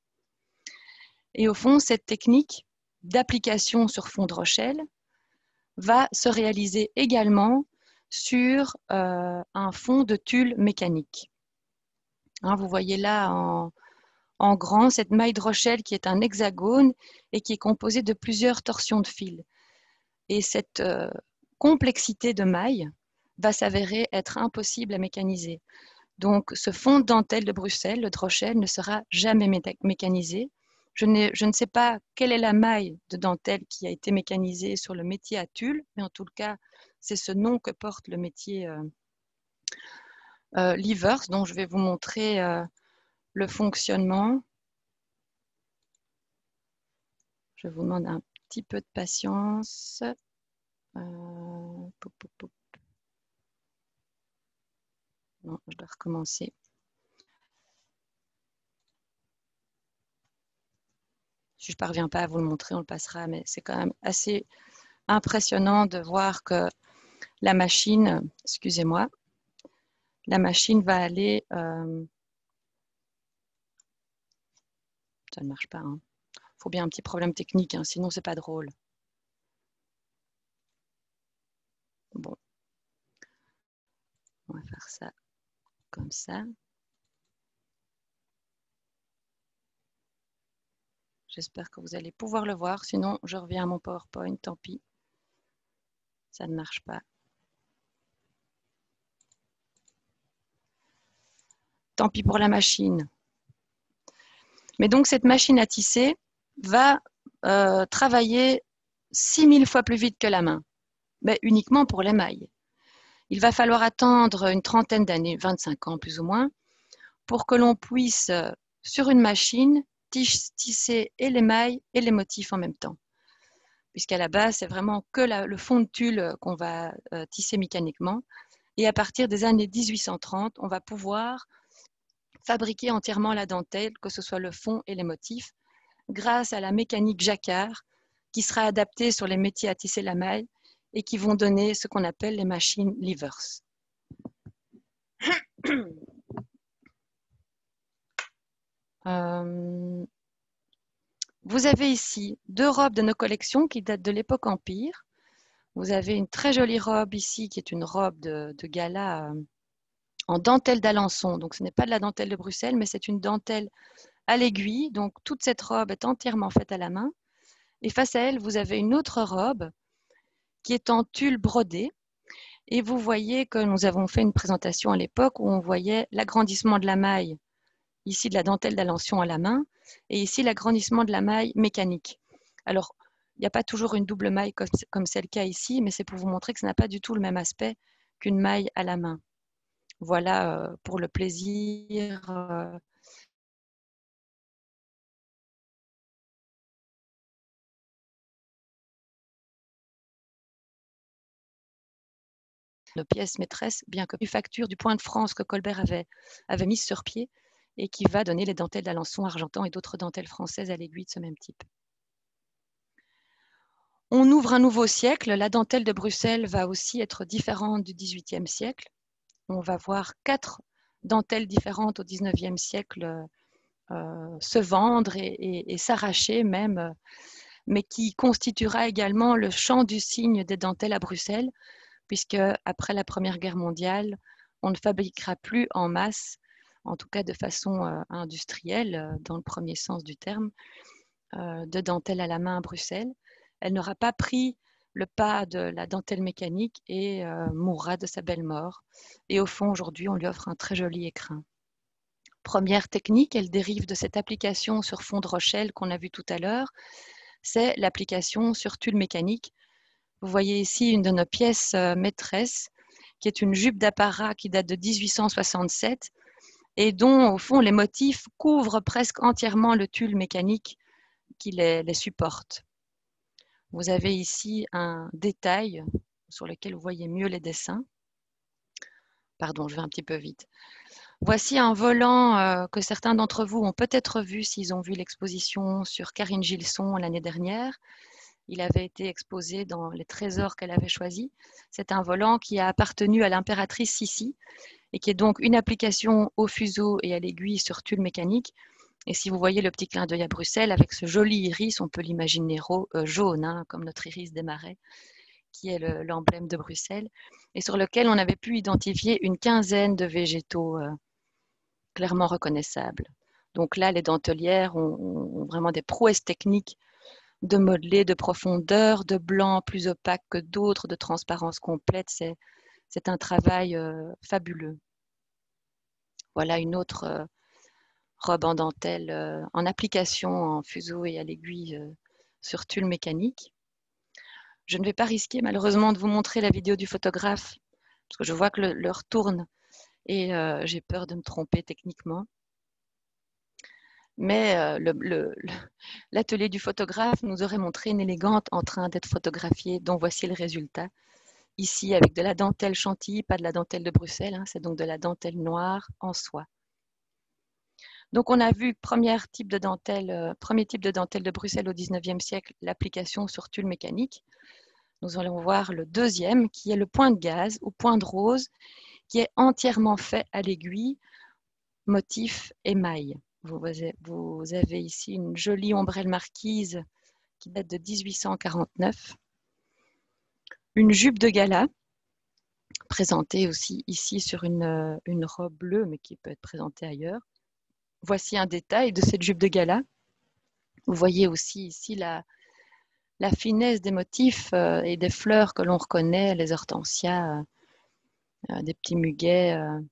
Et au fond, cette technique d'application sur fond de Rochelle va se réaliser également sur euh, un fond de tulle mécanique. Hein, vous voyez là en, en grand cette maille de Rochelle qui est un hexagone et qui est composée de plusieurs torsions de fil. Et cette euh, complexité de mailles va s'avérer être impossible à mécaniser. Donc, ce fond de dentelle de Bruxelles, le Rochelle, ne sera jamais mé- mécanisé. Je, je ne sais pas quelle est la maille de dentelle qui a été mécanisée sur le métier à tulle, mais en tout cas, c'est ce nom que porte le métier euh, euh, Livers, dont je vais vous montrer euh, le fonctionnement. Je vous demande un petit peu de patience. Euh, Poup, poup, poup. Non, je dois recommencer. Si je ne parviens pas à vous le montrer, on le passera, mais c'est quand même assez impressionnant de voir que la machine, excusez-moi, la machine va aller... Euh, ça ne marche pas. Il hein. faut bien un petit problème technique, hein, sinon c'est pas drôle. Bon. On va faire ça comme ça. J'espère que vous allez pouvoir le voir. Sinon, je reviens à mon PowerPoint. Tant pis. Ça ne marche pas. Tant pis pour la machine. Mais donc, cette machine à tisser va euh, travailler six mille fois plus vite que la main, mais uniquement pour les mailles. Il va falloir attendre une trentaine d'années, vingt-cinq ans plus ou moins, pour que l'on puisse, sur une machine, tisser et les mailles et les motifs en même temps. Puisqu'à la base, c'est vraiment que la, le fond de tulle qu'on va euh, tisser mécaniquement. Et à partir des années mille huit cent trente, on va pouvoir fabriquer entièrement la dentelle, que ce soit le fond et les motifs, grâce à la mécanique jacquard, qui sera adaptée sur les métiers à tisser la maille et qui vont donner ce qu'on appelle les machines Livers. euh, vous avez ici deux robes de nos collections qui datent de l'époque Empire. Vous avez une très jolie robe ici qui est une robe de, de gala euh, en dentelle d'Alençon. Donc ce n'est pas de la dentelle de Bruxelles, mais c'est une dentelle à l'aiguille. Donc toute cette robe est entièrement faite à la main. Et face à elle, vous avez une autre robe qui est en tulle brodé. Et vous voyez que nous avons fait une présentation à l'époque où on voyait l'agrandissement de la maille, ici de la dentelle d'Alençon à la main, et ici l'agrandissement de la maille mécanique. Alors, il n'y a pas toujours une double maille comme, comme c'est le cas ici, mais c'est pour vous montrer que ça n'a pas du tout le même aspect qu'une maille à la main. Voilà euh, pour le plaisir. Euh, nos pièces maîtresses, bien que une facture du Point de France que Colbert avait, avait mise sur pied et qui va donner les dentelles d'Alençon, Argentan et d'autres dentelles françaises à l'aiguille de ce même type. On ouvre un nouveau siècle. La dentelle de Bruxelles va aussi être différente du dix-huitième siècle. On va voir quatre dentelles différentes au dix-neuvième siècle euh, se vendre et, et, et s'arracher même, mais qui constituera également le champ du signe des dentelles à Bruxelles, puisque après la Première Guerre mondiale, on ne fabriquera plus en masse, en tout cas de façon euh, industrielle, euh, dans le premier sens du terme, euh, de dentelle à la main à Bruxelles. Elle n'aura pas pris le pas de la dentelle mécanique et euh, mourra de sa belle mort. Et au fond, aujourd'hui, on lui offre un très joli écrin. Première technique, elle dérive de cette application sur fond de Rochelle qu'on a vu tout à l'heure, c'est l'application sur tulle mécanique. Vous voyez ici une de nos pièces euh, maîtresses, qui est une jupe d'apparat qui date de dix-huit cent soixante-sept et dont, au fond, les motifs couvrent presque entièrement le tulle mécanique qui les, les supporte. Vous avez ici un détail sur lequel vous voyez mieux les dessins. Pardon, je vais un petit peu vite. Voici un volant euh, que certains d'entre vous ont peut-être vu s'ils ont vu l'exposition sur Karine Gilson l'année dernière. Il avait été exposé dans les trésors qu'elle avait choisis. C'est un volant qui a appartenu à l'impératrice Sissi et qui est donc une application au fuseau et à l'aiguille sur tulle mécanique. Et si vous voyez le petit clin d'œil à Bruxelles, avec ce joli iris, on peut l'imaginer euh, jaune, hein, comme notre iris des marais, qui est l'emblème de Bruxelles, et sur lequel on avait pu identifier une quinzaine de végétaux euh, clairement reconnaissables. Donc là, les dentelières ont, ont vraiment des prouesses techniques de modeler, de profondeur, de blanc plus opaque que d'autres, de transparence complète. C'est un travail euh, fabuleux. Voilà une autre euh, robe en dentelle euh, en application en fuseau et à l'aiguille euh, sur tulle mécanique. Je ne vais pas risquer malheureusement de vous montrer la vidéo du photographe parce que je vois que l'heure tourne et euh, j'ai peur de me tromper techniquement. Mais euh, l'atelier du photographe nous aurait montré une élégante en train d'être photographiée dont voici le résultat. ici avec de la dentelle Chantilly, pas de la dentelle de Bruxelles, hein, c'est donc de la dentelle noire en soie. Donc on a vu premier type de dentelle, euh, premier type de dentelle de Bruxelles au dix-neuvième siècle, l'application sur tulle mécanique. Nous allons voir le deuxième qui est le point de gaze ou point de rose, qui est entièrement fait à l'aiguille, motif émail. Vous avez ici une jolie ombrelle marquise qui date de mille huit cent quarante-neuf. Une jupe de gala, présentée aussi ici sur une, une robe bleue, mais qui peut être présentée ailleurs. Voici un détail de cette jupe de gala. Vous voyez aussi ici la, la finesse des motifs euh, et des fleurs que l'on reconnaît, les hortensias, euh, des petits muguets, euh,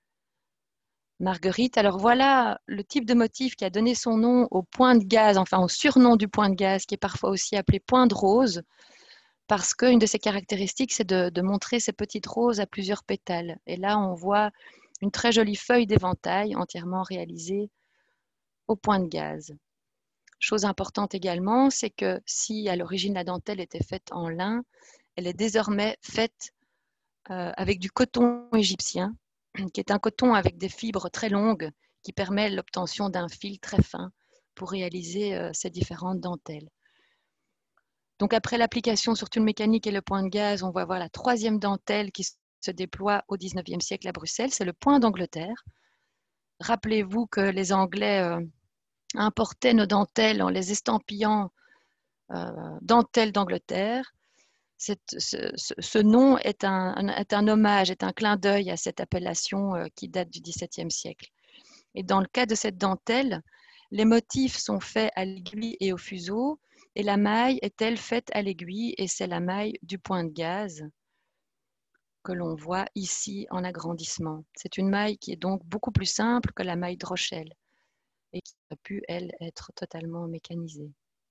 marguerite. Alors voilà le type de motif qui a donné son nom au point de gaze, enfin au surnom du point de gaze, qui est parfois aussi appelé point de rose, parce qu'une de ses caractéristiques, c'est de, de montrer ces petites roses à plusieurs pétales. Et là, on voit une très jolie feuille d'éventail entièrement réalisée au point de gaze. Chose importante également, c'est que si à l'origine la dentelle était faite en lin, elle est désormais faite euh, avec du coton égyptien, qui est un coton avec des fibres très longues qui permet l'obtention d'un fil très fin pour réaliser euh, ces différentes dentelles. Donc après l'application sur tulle mécanique et le point de gaze, on va voir la troisième dentelle qui se déploie au dix-neuvième siècle à Bruxelles, c'est le point d'Angleterre. Rappelez-vous que les Anglais euh, importaient nos dentelles en les estampillant euh, dentelles d'Angleterre. Cette, ce, ce, ce nom est un, un, est un hommage, est un clin d'œil à cette appellation euh, qui date du dix-septième siècle. Et dans le cas de cette dentelle, les motifs sont faits à l'aiguille et au fuseau, et la maille est elle faite à l'aiguille, et c'est la maille du point de gaze que l'on voit ici en agrandissement. C'est une maille qui est donc beaucoup plus simple que la maille de Rochelle et qui a pu, elle, être totalement mécanisée.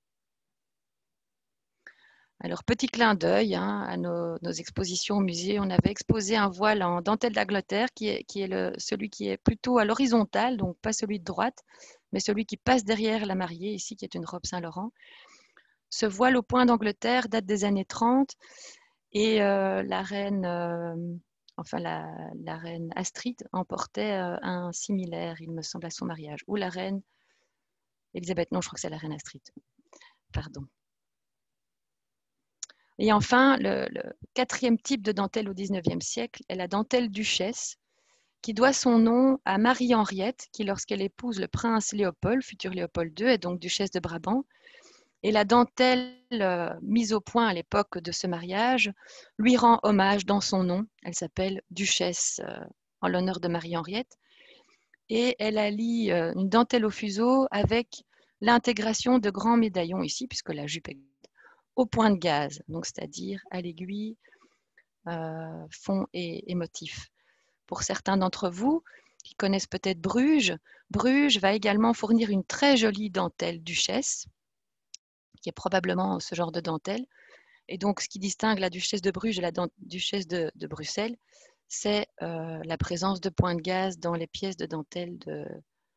Alors, petit clin d'œil hein, à nos, nos expositions au musée, on avait exposé un voile en dentelle d'Angleterre qui est, qui est le, celui qui est plutôt à l'horizontale, donc pas celui de droite, mais celui qui passe derrière la mariée, ici, qui est une robe Saint-Laurent. Ce voile au point d'Angleterre date des années trente et euh, la reine, euh, enfin la, la reine Astrid en portait euh, un similaire, il me semble, à son mariage. Ou la reine Elisabeth, non, je crois que c'est la reine Astrid. Pardon. Et enfin, le, le quatrième type de dentelle au dix-neuvième siècle est la dentelle duchesse, qui doit son nom à Marie-Henriette, qui, lorsqu'elle épouse le prince Léopold, futur Léopold deux, est donc duchesse de Brabant. Et la dentelle euh, mise au point à l'époque de ce mariage lui rend hommage dans son nom. Elle s'appelle duchesse euh, en l'honneur de Marie-Henriette. Et elle allie euh, une dentelle au fuseau avec l'intégration de grands médaillons ici, puisque la jupe est au point de gaze, donc c'est-à-dire à, à l'aiguille, euh, fond et, et motif. Pour certains d'entre vous qui connaissent peut-être Bruges, Bruges va également fournir une très jolie dentelle duchesse, qui est probablement ce genre de dentelle. Et donc, ce qui distingue la duchesse de Bruges et la duchesse de, de Bruxelles, c'est euh, la présence de points de gaze dans les pièces de dentelle de,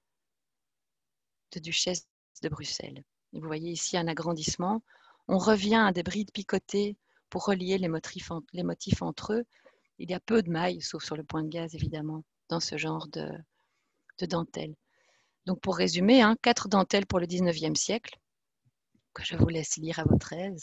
de duchesse de Bruxelles. Et vous voyez ici un agrandissement. On revient à des brides picotées pour relier les motifs, en, les motifs entre eux. Il y a peu de mailles, sauf sur le point de gaze, évidemment, dans ce genre de, de dentelle. Donc, pour résumer, hein, quatre dentelles pour le dix-neuvième siècle, que je vous laisse lire à votre aise.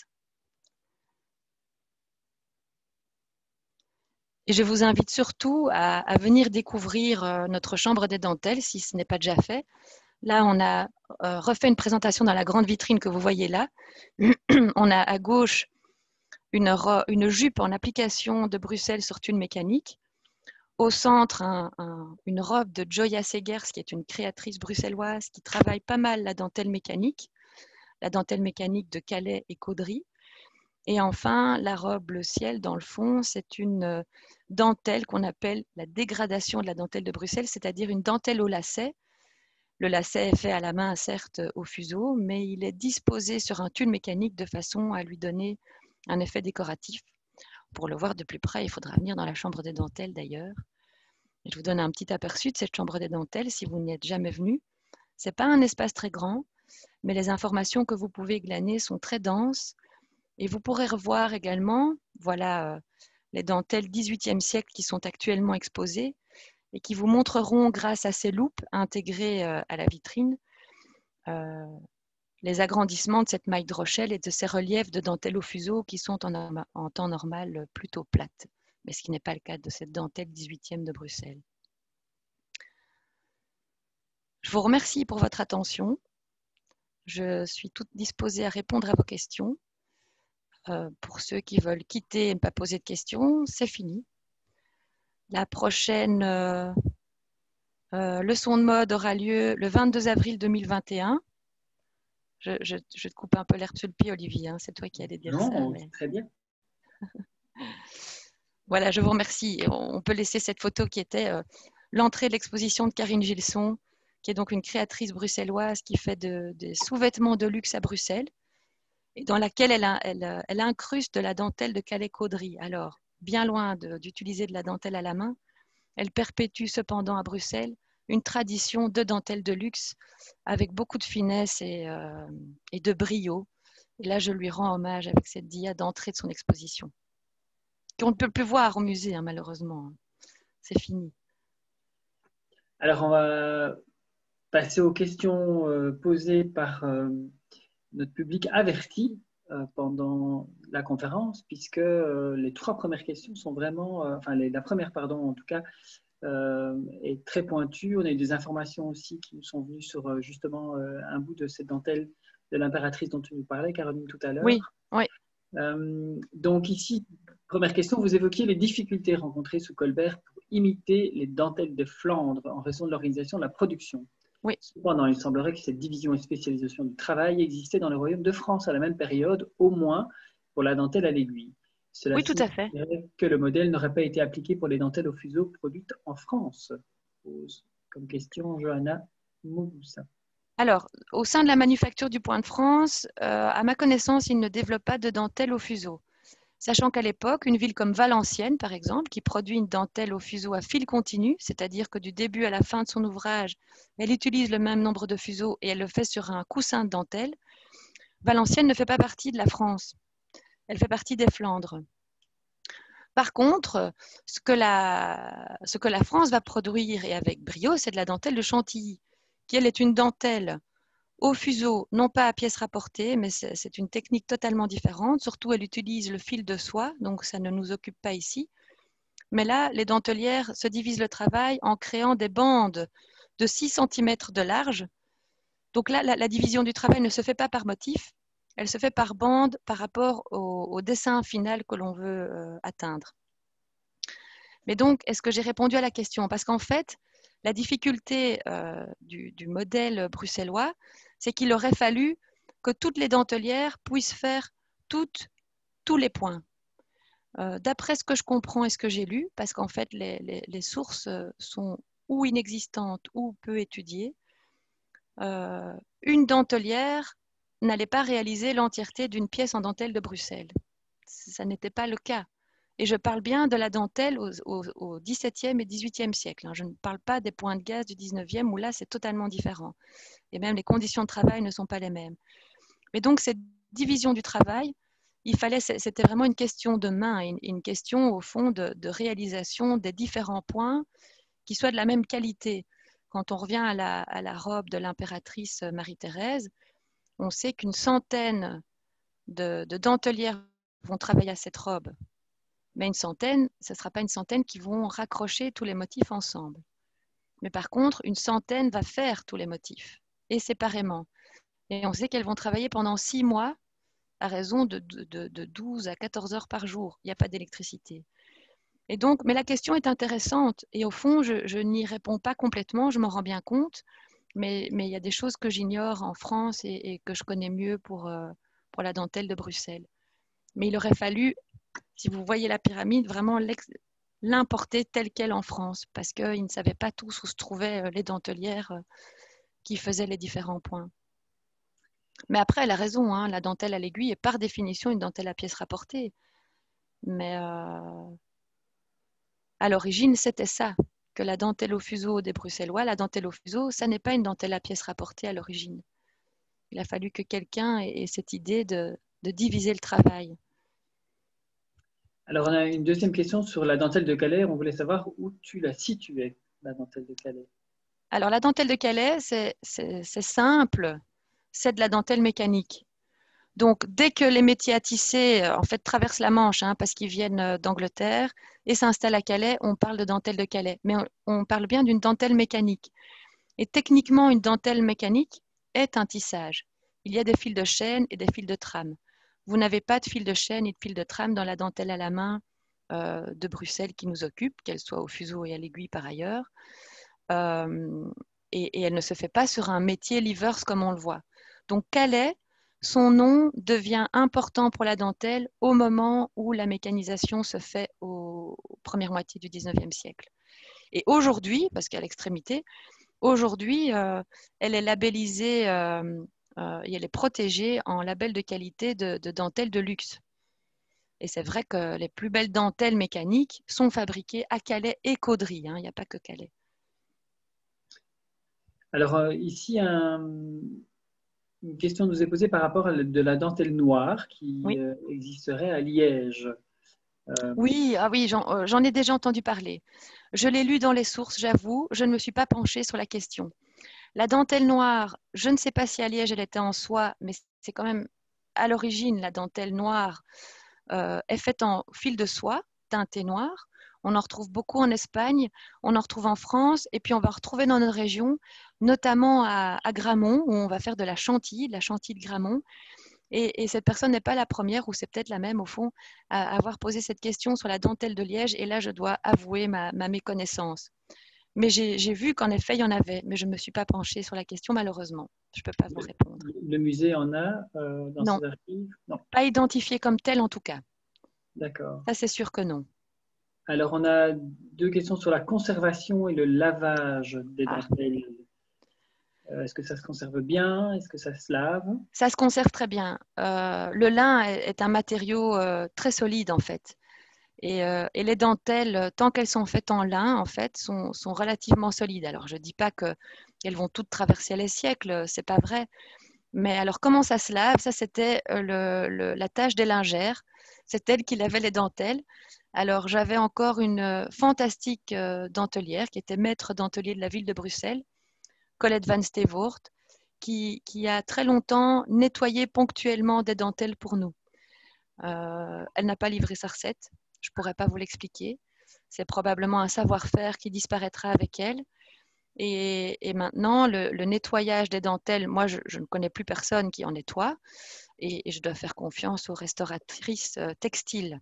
Et je vous invite surtout à, à venir découvrir euh, notre chambre des dentelles, si ce n'est pas déjà fait. Là, on a euh, refait une présentation dans la grande vitrine que vous voyez là. On a à gauche une, une jupe en application de Bruxelles sur tulle mécanique. Au centre, un, un, une robe de Joya Segers, qui est une créatrice bruxelloise qui travaille pas mal la dentelle mécanique, la dentelle mécanique de Calais et Caudry. Et enfin, la robe bleu ciel, dans le fond, c'est une dentelle qu'on appelle la dégradation de la dentelle de Bruxelles, c'est-à-dire une dentelle au lacet. Le lacet est fait à la main, certes, au fuseau, mais il est disposé sur un tulle mécanique de façon à lui donner un effet décoratif. Pour le voir de plus près, il faudra venir dans la chambre des dentelles d'ailleurs. Je vous donne un petit aperçu de cette chambre des dentelles si vous n'y êtes jamais venu. Ce n'est pas un espace très grand, mais les informations que vous pouvez glaner sont très denses. Et vous pourrez revoir également, voilà euh, les dentelles dix-huitième siècle qui sont actuellement exposées et qui vous montreront, grâce à ces loupes intégrées euh, à la vitrine, euh, les agrandissements de cette maille de Rochelle et de ces reliefs de dentelle au fuseau qui sont en, en temps normal plutôt plates, mais ce qui n'est pas le cas de cette dentelle dix-huitième de Bruxelles. Je vous remercie pour votre attention. Je suis toute disposée à répondre à vos questions. Euh, pour ceux qui veulent quitter et ne pas poser de questions, c'est fini. La prochaine euh, euh, leçon de mode aura lieu le vingt-deux avril deux mille vingt et un. Je, je, je te coupe un peu l'herbe sur le pied, Olivier, hein, c'est toi qui allais dire non, ça. Mais... très bien. Voilà, je vous remercie. On peut laisser cette photo qui était euh, l'entrée de l'exposition de Karine Gilson, qui est donc une créatrice bruxelloise qui fait de, des sous-vêtements de luxe à Bruxelles, et dans laquelle elle, a, elle, elle incruste de la dentelle de Calais-Caudry. Alors, bien loin d'utiliser de, de la dentelle à la main, elle perpétue cependant à Bruxelles une tradition de dentelle de luxe avec beaucoup de finesse et, euh, et de brio. Et là, je lui rends hommage avec cette dia d'entrée de son exposition, qu'on ne peut plus voir au musée, hein, malheureusement. C'est fini. Alors, on va passer aux questions euh, posées par euh, notre public averti euh, pendant la conférence, puisque euh, les trois premières questions sont vraiment, euh, enfin les, la première, pardon, en tout cas, euh, est très pointue. On a eu des informations aussi qui nous sont venues sur euh, justement euh, un bout de cette dentelle de l'impératrice dont tu nous parlais, Caroline, tout à l'heure. Oui, oui. Euh, donc ici, première question, vous évoquiez les difficultés rencontrées sous Colbert pour imiter les dentelles de Flandre en raison de l'organisation de la production. Oui. Cependant, il semblerait que cette division et spécialisation du travail existait dans le royaume de France à la même période, au moins pour la dentelle à l'aiguille. Cela Oui, tout à fait. signifierait que le modèle n'aurait pas été appliqué pour les dentelles au fuseau produites en France. Pose comme question Johanna Mougoussa. Alors, au sein de la manufacture du Point de France, euh, à ma connaissance, il ne développe pas de dentelle au fuseau. Sachant qu'à l'époque, une ville comme Valenciennes, par exemple, qui produit une dentelle au fuseau à fil continu, c'est-à-dire que du début à la fin de son ouvrage, elle utilise le même nombre de fuseaux et elle le fait sur un coussin de dentelle, Valenciennes ne fait pas partie de la France. Elle fait partie des Flandres. Par contre, ce que la, ce que la France va produire, et avec brio, c'est de la dentelle de Chantilly, qui elle est une dentelle au fuseau, non pas à pièces rapportées, mais c'est une technique totalement différente. Surtout, elle utilise le fil de soie, donc ça ne nous occupe pas ici. Mais là, les dentelières se divisent le travail en créant des bandes de six centimètres de large. Donc là, la, la division du travail ne se fait pas par motif, elle se fait par bande par rapport au, au dessin final que l'on veut euh, atteindre. Mais donc, est-ce que j'ai répondu à la question? Parce qu'en fait, la difficulté euh, du, du modèle bruxellois, c'est qu'il aurait fallu que toutes les dentelières puissent faire toutes, tous les points. Euh, D'après ce que je comprends et ce que j'ai lu, parce qu'en fait, les, les, les sources sont ou inexistantes ou peu étudiées, euh, une dentelière n'allait pas réaliser l'entièreté d'une pièce en dentelle de Bruxelles. Ça n'était pas le cas. Et je parle bien de la dentelle au, au, au dix-septième et dix-huitième siècle. Je ne parle pas des points de gaz du dix-neuvième où là, c'est totalement différent. Et même les conditions de travail ne sont pas les mêmes. Mais donc, cette division du travail, il fallait, c'était vraiment une question de main, une, une question au fond de, de réalisation des différents points qui soient de la même qualité. Quand on revient à la, à la robe de l'impératrice Marie-Thérèse, on sait qu'une centaine de, de dentelières vont travailler à cette robe. Mais une centaine, ce ne sera pas une centaine qui vont raccrocher tous les motifs ensemble. Mais par contre, une centaine va faire tous les motifs, et séparément. Et on sait qu'elles vont travailler pendant six mois à raison de, de, de douze à quatorze heures par jour. Il n'y a pas d'électricité. Et donc, mais la question est intéressante. Et au fond, je, je n'y réponds pas complètement, je m'en rends bien compte. Mais, mais il y a des choses que j'ignore en France et, et que je connais mieux pour, euh, pour la dentelle de Bruxelles. Mais il aurait fallu, si vous voyez la pyramide, vraiment l'importer telle qu'elle en France, parce qu'ils ne savaient pas tous où se trouvaient les dentelières qui faisaient les différents points. Mais après, elle a raison, hein, la dentelle à l'aiguille est par définition une dentelle à pièces rapportées. Mais euh, à l'origine, c'était ça, que la dentelle au fuseau des Bruxellois, la dentelle au fuseau, ça n'est pas une dentelle à pièces rapportées à l'origine. Il a fallu que quelqu'un ait cette idée de, de diviser le travail. Alors, on a une deuxième question sur la dentelle de Calais. On voulait savoir où tu la situais, la dentelle de Calais. Alors, la dentelle de Calais, c'est simple, c'est de la dentelle mécanique. Donc, dès que les métiers à tisser, euh, en fait, traversent la Manche, hein, parce qu'ils viennent euh, d'Angleterre et s'installent à Calais, on parle de dentelle de Calais. Mais on, on parle bien d'une dentelle mécanique. Et techniquement, une dentelle mécanique est un tissage. Il y a des fils de chaîne et des fils de trame. Vous n'avez pas de fil de chaîne et de fil de trame dans la dentelle à la main euh, de Bruxelles qui nous occupe, qu'elle soit au fuseau et à l'aiguille par ailleurs. Euh, et, et elle ne se fait pas sur un métier livers comme on le voit. Donc Calais, son nom devient important pour la dentelle au moment où la mécanisation se fait aux, aux premières moitiés du dix-neuvième siècle. Et aujourd'hui, parce qu'à l'extrémité, aujourd'hui, euh, elle est labellisée euh, euh, et elle est protégée en label de qualité de, de dentelle de luxe. Et c'est vrai que les plus belles dentelles mécaniques sont fabriquées à Calais et Caudry, hein, il n'y a pas que Calais. Alors, euh, ici, un, une question nous est posée par rapport à la, de la dentelle noire qui Oui, euh, existerait à Liège. Euh, oui, ah oui, j'en euh, j'en ai déjà entendu parler. Je l'ai lu dans les sources, j'avoue, je ne me suis pas penchée sur la question. La dentelle noire, je ne sais pas si à Liège elle était en soie, mais c'est quand même à l'origine la dentelle noire euh, est faite en fil de soie teinté noir. On en retrouve beaucoup en Espagne, on en retrouve en France, et puis on va retrouver dans notre région, notamment à, à Gramont, où on va faire de la chantilly, de la chantilly de Gramont. Et, et cette personne n'est pas la première, ou c'est peut-être la même au fond, à avoir posé cette question sur la dentelle de Liège. Et là, je dois avouer ma, ma méconnaissance. Mais j'ai vu qu'en effet, il y en avait, mais je ne me suis pas penchée sur la question, malheureusement. Je ne peux pas vous le, répondre. le musée en a euh, dans Non, ses archives? Non, pas identifié comme tel en tout cas. d'accord. Ça, c'est sûr que non. Alors, on a deux questions sur la conservation et le lavage des Ah, dentelles. Euh, est-ce que ça se conserve bien? Est-ce que ça se lave? ça se conserve très bien. Euh, le lin est, est un matériau euh, très solide en fait. Et, euh, et les dentelles, tant qu'elles sont faites en lin, en fait, sont, sont relativement solides. Alors, je ne dis pas qu'elles vont toutes traverser les siècles, c'est pas vrai. Mais alors, comment ça se lave? Ça, c'était euh, le, le- la tâche des lingères. C'est elle qui lavait les dentelles. Alors, j'avais encore une euh, fantastique euh, dentelière qui était maître dentelier de la ville de Bruxelles, Colette Van Stevoort, qui, qui a très longtemps nettoyé ponctuellement des dentelles pour nous. Euh, elle n'a pas livré sa recette. Je ne pourrais pas vous l'expliquer. C'est probablement un savoir-faire qui disparaîtra avec elle. Et, et maintenant, le, le nettoyage des dentelles, moi, je, je ne connais plus personne qui en nettoie. Et, et je dois faire confiance aux restauratrices euh, textiles.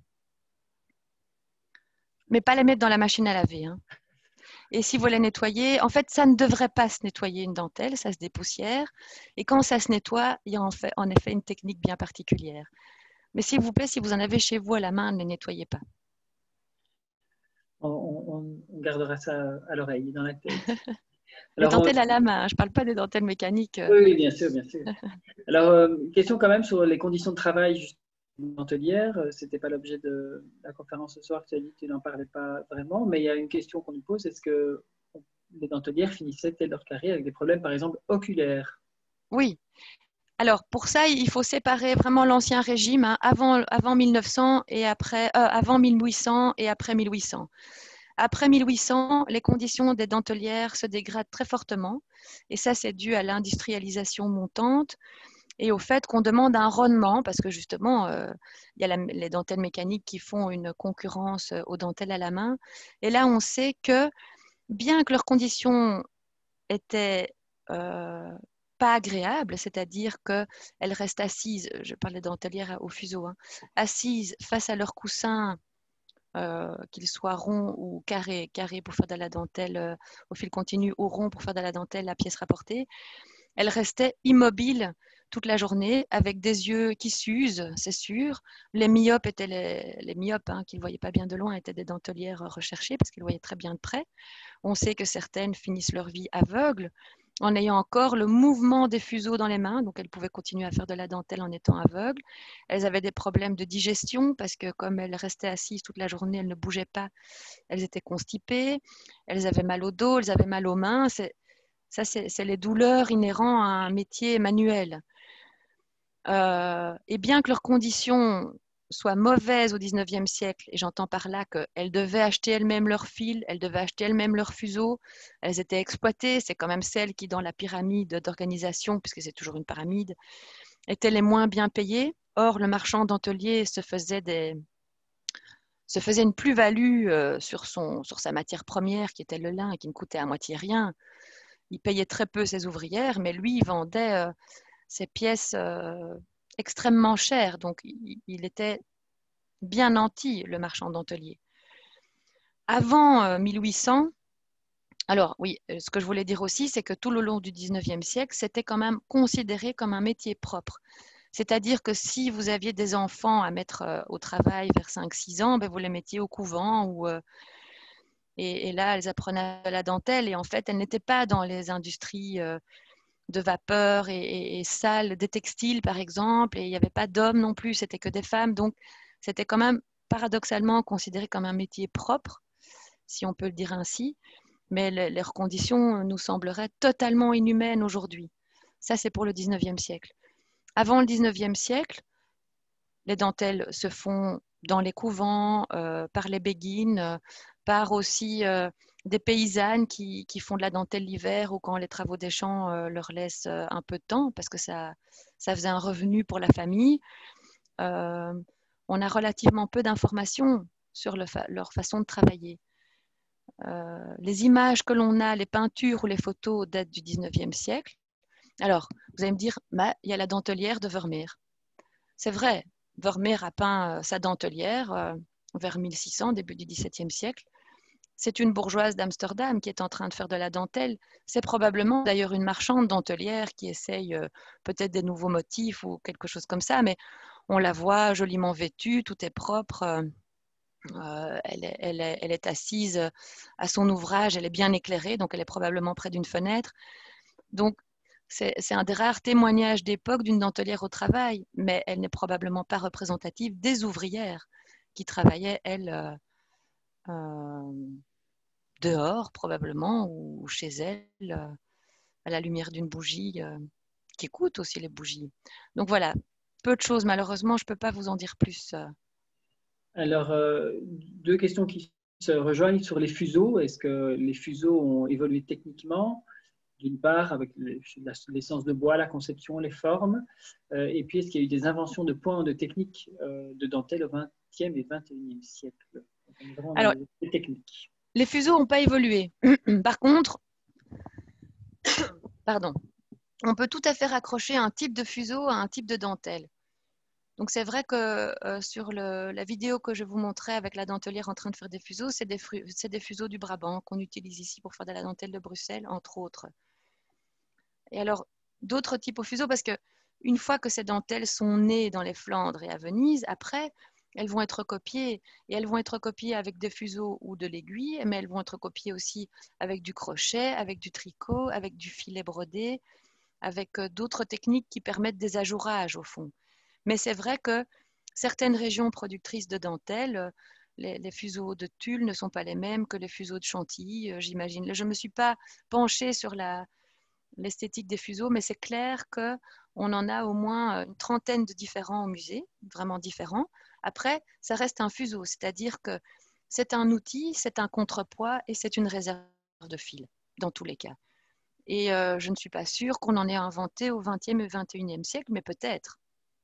Mais pas les mettre dans la machine à laver, hein. Et si vous les nettoyez, en fait, ça ne devrait pas se nettoyer une dentelle, ça se dépoussière. Et quand ça se nettoie, il y a en, fait, en effet une technique bien particulière. Mais s'il vous plaît, si vous en avez chez vous à la main, ne les nettoyez pas. On, on- on gardera ça à l'oreille, dans la tête. Les Alors, on- dentelles à la main, hein, je ne parle pas des dentelles mécaniques. euh. oui, oui, bien sûr, bien sûr. Alors, euh, question quand même sur les conditions de travail juste dentelière. Euh, C'était pas l'objet de la conférence ce soir. Tu as dit que tu n'en parlais pas vraiment, mais il y a une question qu'on nous pose. Est-ce que les dentelières finissaient-elles leur carrière avec des problèmes, par exemple, oculaires? Oui. Alors, pour ça, il faut séparer vraiment l'ancien régime, hein, avant, avant mille neuf cents et après, euh, avant mille huit cents et après mille huit cents. Après mille huit cents, les conditions des dentelières se dégradent très fortement. Et ça, c'est dû à l'industrialisation montante et au fait qu'on demande un rendement, parce que justement, euh, il y a la, les dentelles mécaniques qui font une concurrence aux dentelles à la main. Et là, on sait que bien que leurs conditions étaient euh, pas agréables, c'est-à-dire qu'elles restent assises, je parle des dentelières au fuseau, hein, assises face à leur coussin, euh, qu'ils soient ronds ou carrés, carrés pour faire de la dentelle euh, au fil continu ou rond pour faire de la dentelle à pièce rapportée. Elles restaient immobiles toute la journée avec des yeux qui s'usent, c'est sûr. Les myopes étaient les, les myopes hein, qui ne voyaient pas bien de loin étaient des dentelières recherchées parce qu'ils voyaient très bien de près. On sait que certaines finissent leur vie aveugles en ayant encore le mouvement des fuseaux dans les mains, donc elles pouvaient continuer à faire de la dentelle en étant aveugles. Elles avaient des problèmes de digestion parce que comme elles restaient assises toute la journée, elles ne bougeaient pas, elles étaient constipées, elles avaient mal au dos, elles avaient mal aux mains. C'est, ça, c'est, c'est les douleurs inhérentes à un métier manuel. Euh, et bien que leurs conditions soient mauvaises au dix-neuvième siècle, et j'entends par là qu'elles devaient acheter elles-mêmes leurs fils, elles devaient acheter elles-mêmes leurs fuseaux, elles étaient exploitées, c'est quand même celles qui, dans la pyramide d'organisation, puisque c'est toujours une pyramide, étaient les moins bien payées. Or, le marchand dentelier se faisait, des, se faisait une plus-value euh, sur, son, sur sa matière première, qui était le lin, qui ne coûtait à moitié rien. Il payait très peu ses ouvrières, mais lui, il vendait euh, ses pièces euh, extrêmement chères. Donc, il, il était bien nanti, le marchand dentelier. Avant euh, mille huit cents, alors oui, ce que je voulais dire aussi, c'est que tout le long du dix-neuvième siècle, c'était quand même considéré comme un métier propre. C'est-à-dire que si vous aviez des enfants à mettre euh, au travail vers cinq six ans, ben, vous les mettiez au couvent ou, euh, et, et, là, elles apprenaient la dentelle et en fait, elles n'étaient pas dans les industries euh, de vapeur et, et, et salles des textiles, par exemple, et il n'y avait pas d'hommes non plus, c'était que des femmes. Donc, c'était quand même paradoxalement considéré comme un métier propre, si on peut le dire ainsi, mais le, leurs conditions nous sembleraient totalement inhumaines aujourd'hui. Ça, c'est pour le dix-neuvième siècle. Avant le dix-neuvième siècle, les dentelles se font dans les couvents, euh, par les béguines, euh, par aussi euh, des paysannes qui, qui font de la dentelle l'hiver ou quand les travaux des champs euh, leur laissent euh, un peu de temps parce que ça, ça faisait un revenu pour la famille. Euh, on a relativement peu d'informations sur le fa- leur façon de travailler. Euh, les images que l'on a, les peintures ou les photos datent du dix-neuvième siècle. Alors, vous allez me dire, bah, il y a la dentelière de Vermeer. C'est vrai, Vermeer a peint euh, sa dentelière euh, vers mille six cents, début du dix-septième siècle. C'est une bourgeoise d'Amsterdam qui est en train de faire de la dentelle. C'est probablement d'ailleurs une marchande dentelière qui essaye euh, peut-être des nouveaux motifs ou quelque chose comme ça, mais on la voit joliment vêtue, tout est propre. Euh, euh, elle, est, elle, est, elle est assise à son ouvrage, elle est bien éclairée, donc elle est probablement près d'une fenêtre. Donc, c'est, c'est un des rares témoignages d'époque d'une dentelière au travail, mais elle n'est probablement pas représentative des ouvrières qui travaillaient, elles, euh, euh, dehors, probablement, ou chez elles, euh, à la lumière d'une bougie, euh, qui écoute aussi les bougies. Donc voilà, peu de choses. Malheureusement, je ne peux pas vous en dire plus. euh. Alors, euh, deux questions qui se rejoignent sur les fuseaux. Est-ce que les fuseaux ont évolué techniquement, d'une part, avec l'essence de bois, la conception, les formes, euh, et puis est-ce qu'il y a eu des inventions de points, de techniques euh, de dentelle au vingtième et vingt et unième siècle? Donc, on est vraiment dans Alors, les techniques. les fuseaux n'ont pas évolué. Par contre, pardon, on peut tout à fait raccrocher un type de fuseau à un type de dentelle. Donc c'est vrai que euh, sur le, la vidéo que je vous montrais avec la dentelière en train de faire des fuseaux, c'est des, c'est des fuseaux du Brabant qu'on utilise ici pour faire de la dentelle de Bruxelles, entre autres. Et alors, d'autres types de fuseaux, parce que une fois que ces dentelles sont nées dans les Flandres et à Venise, après, elles vont être copiées. Et elles vont être copiées avec des fuseaux ou de l'aiguille, mais elles vont être copiées aussi avec du crochet, avec du tricot, avec du filet brodé, avec euh, d'autres techniques qui permettent des ajourages au fond. Mais c'est vrai que certaines régions productrices de dentelles, les, les fuseaux de Tulle ne sont pas les mêmes que les fuseaux de Chantilly, j'imagine. Je ne me suis pas penchée sur la, l'esthétique des fuseaux, mais c'est clair qu'on en a au moins une trentaine de différents au musée, vraiment différents. Après, ça reste un fuseau, c'est-à-dire que c'est un outil, c'est un contrepoids et c'est une réserve de fil, dans tous les cas. Et euh, je ne suis pas sûre qu'on en ait inventé au vingtième et vingt et unième siècle, mais peut-être.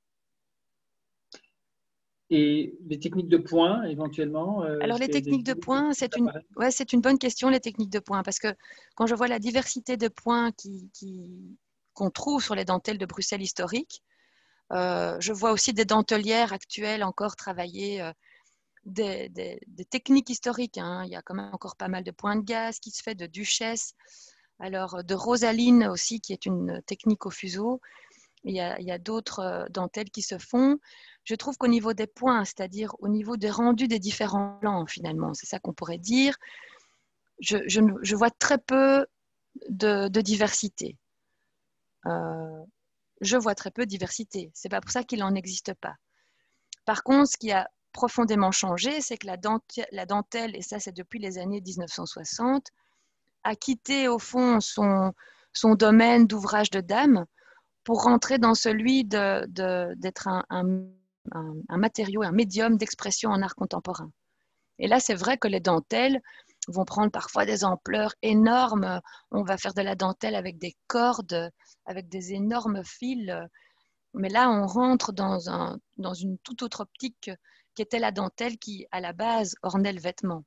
Et les techniques de points, éventuellement, euh, Alors, est-ce les qu'il y a des techniques de points, c'est une, appareils? ouais, c'est une bonne question, les techniques de points, parce que quand je vois la diversité de points qui, qui, qu'on trouve sur les dentelles de Bruxelles historiques, euh, je vois aussi des dentelières actuelles encore travailler euh, des, des, des, techniques historiques. Hein. Il y a quand même encore pas mal de points de gaz qui se fait, de duchesse, alors de rosaline aussi, qui est une technique au fuseau. Il y a, il y a d'autres euh, dentelles qui se font. Je trouve qu'au niveau des points, c'est-à-dire au niveau des rendus des différents plans, finalement, c'est ça qu'on pourrait dire, je, je, je vois très peu de, de diversité. Euh, je vois très peu de diversité. Ce n'est pas pour ça qu'il n'en existe pas. Par contre, ce qui a profondément changé, c'est que la dentelle, la dentelle, et ça c'est depuis les années mille neuf cent soixante, a quitté au fond son, son domaine d'ouvrage de dame pour rentrer dans celui de, de, d'être un, un un, un matériau, un médium d'expression en art contemporain. Et là, c'est vrai que les dentelles vont prendre parfois des ampleurs énormes. On va faire de la dentelle avec des cordes, avec des énormes fils. Mais là, on rentre dans, un, dans une toute autre optique qui était la dentelle qui, à la base, ornait le vêtement.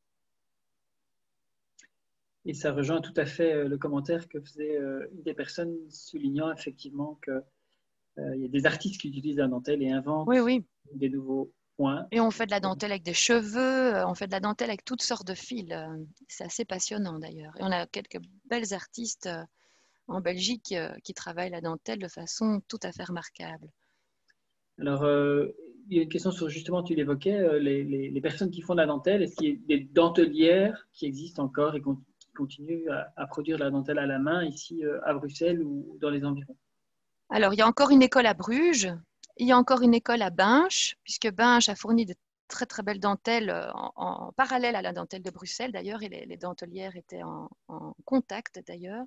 Et ça rejoint tout à fait le commentaire que faisait une des personnes soulignant effectivement qu'il euh, y a des artistes qui utilisent la dentelle et inventent Oui, oui. des nouveaux points. Et on fait de la dentelle avec des cheveux, on fait de la dentelle avec toutes sortes de fils. C'est assez passionnant d'ailleurs. Et on a quelques belles artistes en Belgique qui travaillent la dentelle de façon tout à fait remarquable. Alors, euh, il y a une question sur, justement, tu l'évoquais, euh, les, les, les personnes qui font de la dentelle, est-ce qu'il y a des dentelières qui existent encore et qui continuent à, à produire de la dentelle à la main ici euh, à Bruxelles ou dans les environs? Alors, il y a encore une école à Bruges, il y a encore une école à Binche, puisque Binche a fourni de très très belles dentelles en, en parallèle à la dentelle de Bruxelles d'ailleurs, et les, les dentelières étaient en, en contact d'ailleurs.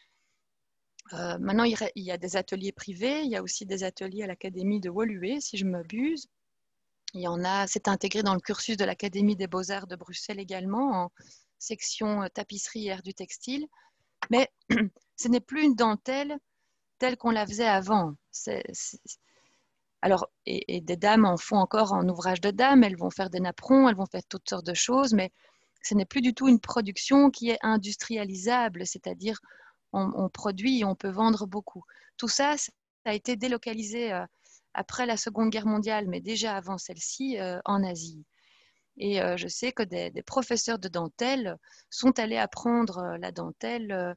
Euh, maintenant, il y a des ateliers privés, il y a aussi des ateliers à l'Académie de Woluwe, si je ne m'abuse. Il y en a, c'est intégré dans le cursus de l'Académie des Beaux-Arts de Bruxelles également, en section tapisserie et art du textile. Mais ce n'est plus une dentelle telle qu'on la faisait avant. C'est, c'est... Alors, et, et des dames en font encore en ouvrage de dames, elles vont faire des napperons, elles vont faire toutes sortes de choses, mais ce n'est plus du tout une production qui est industrialisable, c'est-à-dire on, on produit et on peut vendre beaucoup. Tout ça, ça a été délocalisé euh, après la Seconde Guerre mondiale, mais déjà avant celle-ci, euh, en Asie. Et euh, je sais que des, des professeurs de dentelle sont allés apprendre la dentelle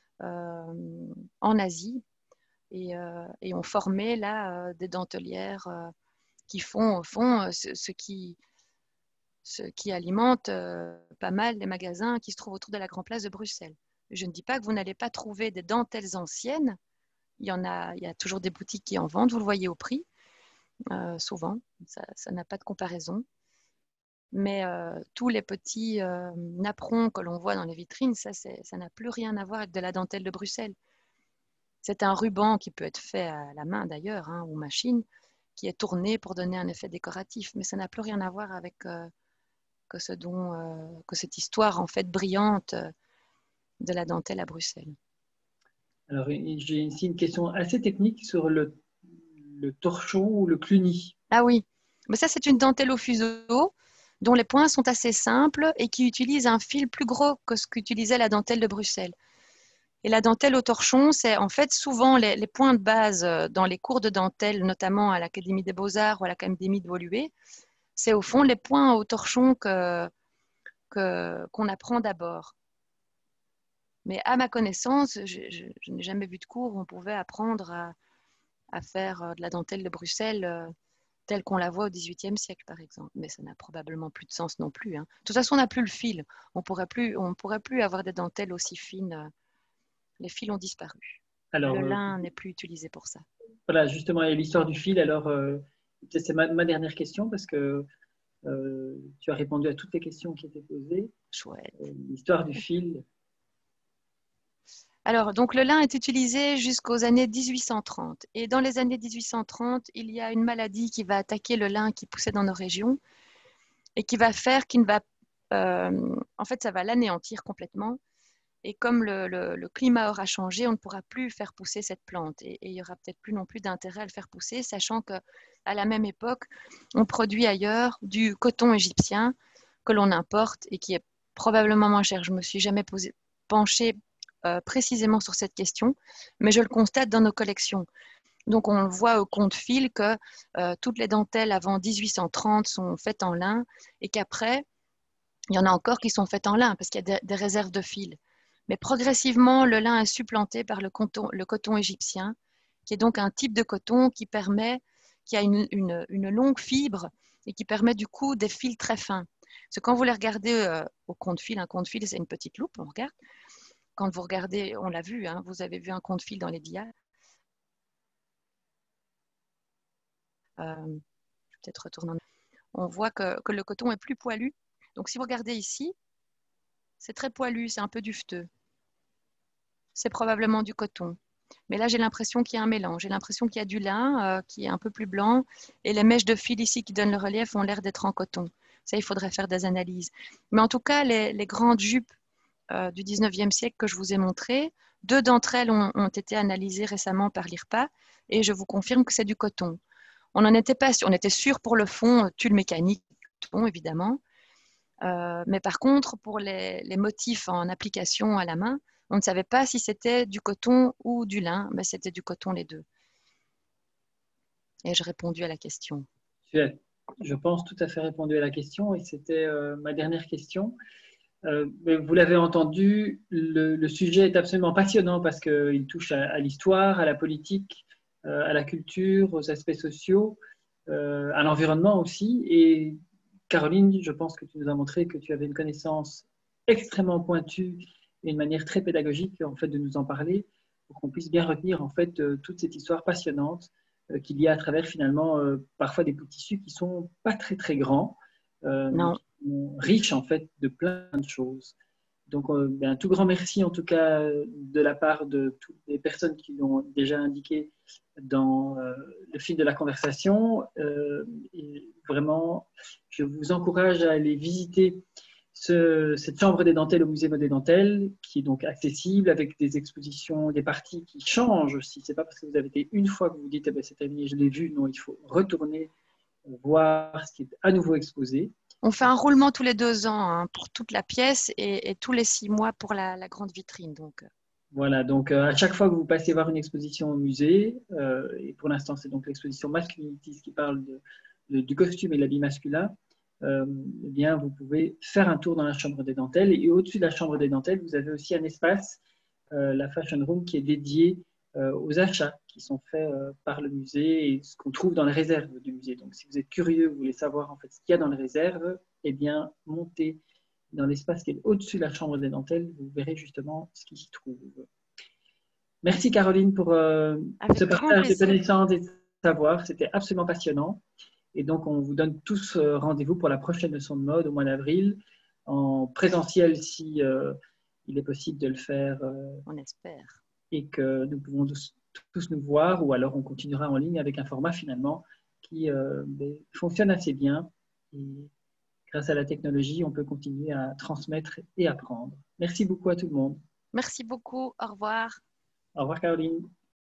euh, en Asie et, euh, et ont formé là euh, des dentelières euh, qui font, font euh, ce, ce, qui, ce qui alimente euh, pas mal les magasins qui se trouvent autour de la Grande Place de Bruxelles. Je ne dis pas que vous n'allez pas trouver des dentelles anciennes. Il y en a, il y a toujours des boutiques qui en vendent, vous le voyez au prix, euh, souvent, ça n'a pas de comparaison. Mais euh, tous les petits euh, napperons que l'on voit dans les vitrines, ça, ça n'a plus rien à voir avec de la dentelle de Bruxelles. C'est un ruban qui peut être fait à la main d'ailleurs, hein, ou machine, qui est tourné pour donner un effet décoratif, mais ça n'a plus rien à voir avec euh, que, ce dont, euh, que cette histoire en fait brillante euh, de la dentelle à Bruxelles. Alors, j'ai ici une question assez technique sur le, le torchon ou le cluny. Ah oui, mais ça c'est une dentelle au fuseau dont les points sont assez simples et qui utilise un fil plus gros que ce qu'utilisait la dentelle de Bruxelles. Et la dentelle au torchon, c'est en fait souvent les, les points de base dans les cours de dentelle, notamment à l'Académie des Beaux-Arts ou à l'Académie de Woluwe. C'est au fond les points au torchon que, que, qu'on apprend d'abord. Mais à ma connaissance, je, je, je n'ai jamais vu de cours où on pouvait apprendre à, à faire de la dentelle de Bruxelles euh, telle qu'on la voit au dix-huitième siècle, par exemple. Mais ça n'a probablement plus de sens non plus. Hein. De toute façon, on n'a plus le fil. On pourrait plus, on ne pourrait plus avoir des dentelles aussi fines. Euh, les fils ont disparu. Alors, le euh, lin n'est plus utilisé pour ça. Voilà, justement, il y a l'histoire du fil. Alors, euh, c'est ma, ma dernière question parce que euh, tu as répondu à toutes les questions qui étaient posées. Chouette. Euh, l'histoire du fil. Alors, donc le lin est utilisé jusqu'aux années dix-huit cent trente. Et dans les années dix-huit cent trente, il y a une maladie qui va attaquer le lin qui poussait dans nos régions et qui va faire qu'il ne va... Euh, en fait, ça va l'anéantir complètement. Et comme le, le, le, climat aura changé, on ne pourra plus faire pousser cette plante. Et, et il n'y aura peut-être plus non plus d'intérêt à le faire pousser, sachant qu'à la même époque, on produit ailleurs du coton égyptien que l'on importe et qui est probablement moins cher. Je ne me suis jamais posé, penchée euh, précisément sur cette question, mais je le constate dans nos collections. Donc on voit au compte-fil que euh, toutes les dentelles avant dix-huit cent trente sont faites en lin et qu'après, il y en a encore qui sont faites en lin parce qu'il y a des, des réserves de fil. Mais progressivement, le lin est supplanté par le coton, le coton égyptien, qui est donc un type de coton qui permet, qui a une, une, une longue fibre et qui permet du coup des fils très fins. Parce que quand vous les regardez euh, au compte-fil, un compte-fil c'est une petite loupe, on regarde. Quand vous regardez, on l'a vu, hein, vous avez vu un compte-fil dans les dias. Euh, je vais peut-être retourner en... On voit que, que le coton est plus poilu. Donc si vous regardez ici, c'est très poilu, c'est un peu duveteux. C'est probablement du coton. Mais là, j'ai l'impression qu'il y a un mélange. J'ai l'impression qu'il y a du lin euh, qui est un peu plus blanc et les mèches de fil ici qui donnent le relief ont l'air d'être en coton. Ça, il faudrait faire des analyses. Mais en tout cas, les, les grandes jupes euh, du dix-neuvième siècle que je vous ai montrées, deux d'entre elles ont, ont été analysées récemment par l'I R P A et je vous confirme que c'est du coton. On n'en était pas sûr. On était sûr pour le fond, tulle mécanique, coton, évidemment. Euh, mais par contre, pour les, les motifs en application à la main, on ne savait pas si c'était du coton ou du lin, mais c'était du coton les deux. Et j'ai répondu à la question. Tu as, je pense, tout à fait répondu à la question et c'était euh, ma dernière question. Euh, vous l'avez entendu, le, le sujet est absolument passionnant parce qu'il touche à, à l'histoire, à la politique, euh, à la culture, aux aspects sociaux, euh, à l'environnement aussi. Et Caroline, je pense que tu nous as montré que tu avais une connaissance extrêmement pointue et une manière très pédagogique en fait de nous en parler pour qu'on puisse bien retenir en fait euh, toute cette histoire passionnante euh, qu'il y a à travers finalement euh, parfois des bouts de tissus qui sont pas très très grands, euh, mais Non. qui sont riches en fait de plein de choses. Donc, euh, ben, un tout grand merci en tout cas de la part de toutes les personnes qui l'ont déjà indiqué dans euh, le fil de la conversation. Euh, et vraiment, je vous encourage à aller visiter ce, cette chambre des dentelles au musée des dentelles, qui est donc accessible avec des expositions, des parties qui changent aussi. C'est pas parce que vous avez été une fois que vous vous dites eh ben, c'est terminé, je l'ai vu. Non, il faut retourner voir ce qui est à nouveau exposé. On fait un roulement tous les deux ans hein, pour toute la pièce et, et tous les six mois pour la, la grande vitrine. Donc. Voilà, donc euh, à chaque fois que vous passez voir une exposition au musée, euh, et pour l'instant c'est donc l'exposition Masculinities qui parle de, de, du costume et de l'habit masculin, euh, eh bien vous pouvez faire un tour dans la chambre des dentelles. Et au-dessus de la chambre des dentelles, vous avez aussi un espace, euh, la Fashion Room, qui est dédié euh, aux achats qui sont faits euh, par le musée et ce qu'on trouve dans les réserves du musée. Donc si vous êtes curieux, vous voulez savoir en fait ce qu'il y a dans les réserves, eh bien montez dans l'espace qui est au-dessus de la chambre des dentelles, vous verrez justement ce qui s'y trouve. Merci Caroline pour euh, ce partage de connaissances et de savoir. C'était absolument passionnant. Et donc, on vous donne tous euh, rendez-vous pour la prochaine leçon de mode au mois d'avril, en présentiel si euh, il est possible de le faire. Euh, on espère. Et que nous pouvons tous, tous nous voir, ou alors on continuera en ligne avec un format finalement qui euh, fonctionne assez bien. Et grâce à la technologie, on peut continuer à transmettre et apprendre. Merci beaucoup à tout le monde. Merci beaucoup. Au revoir. Au revoir Caroline.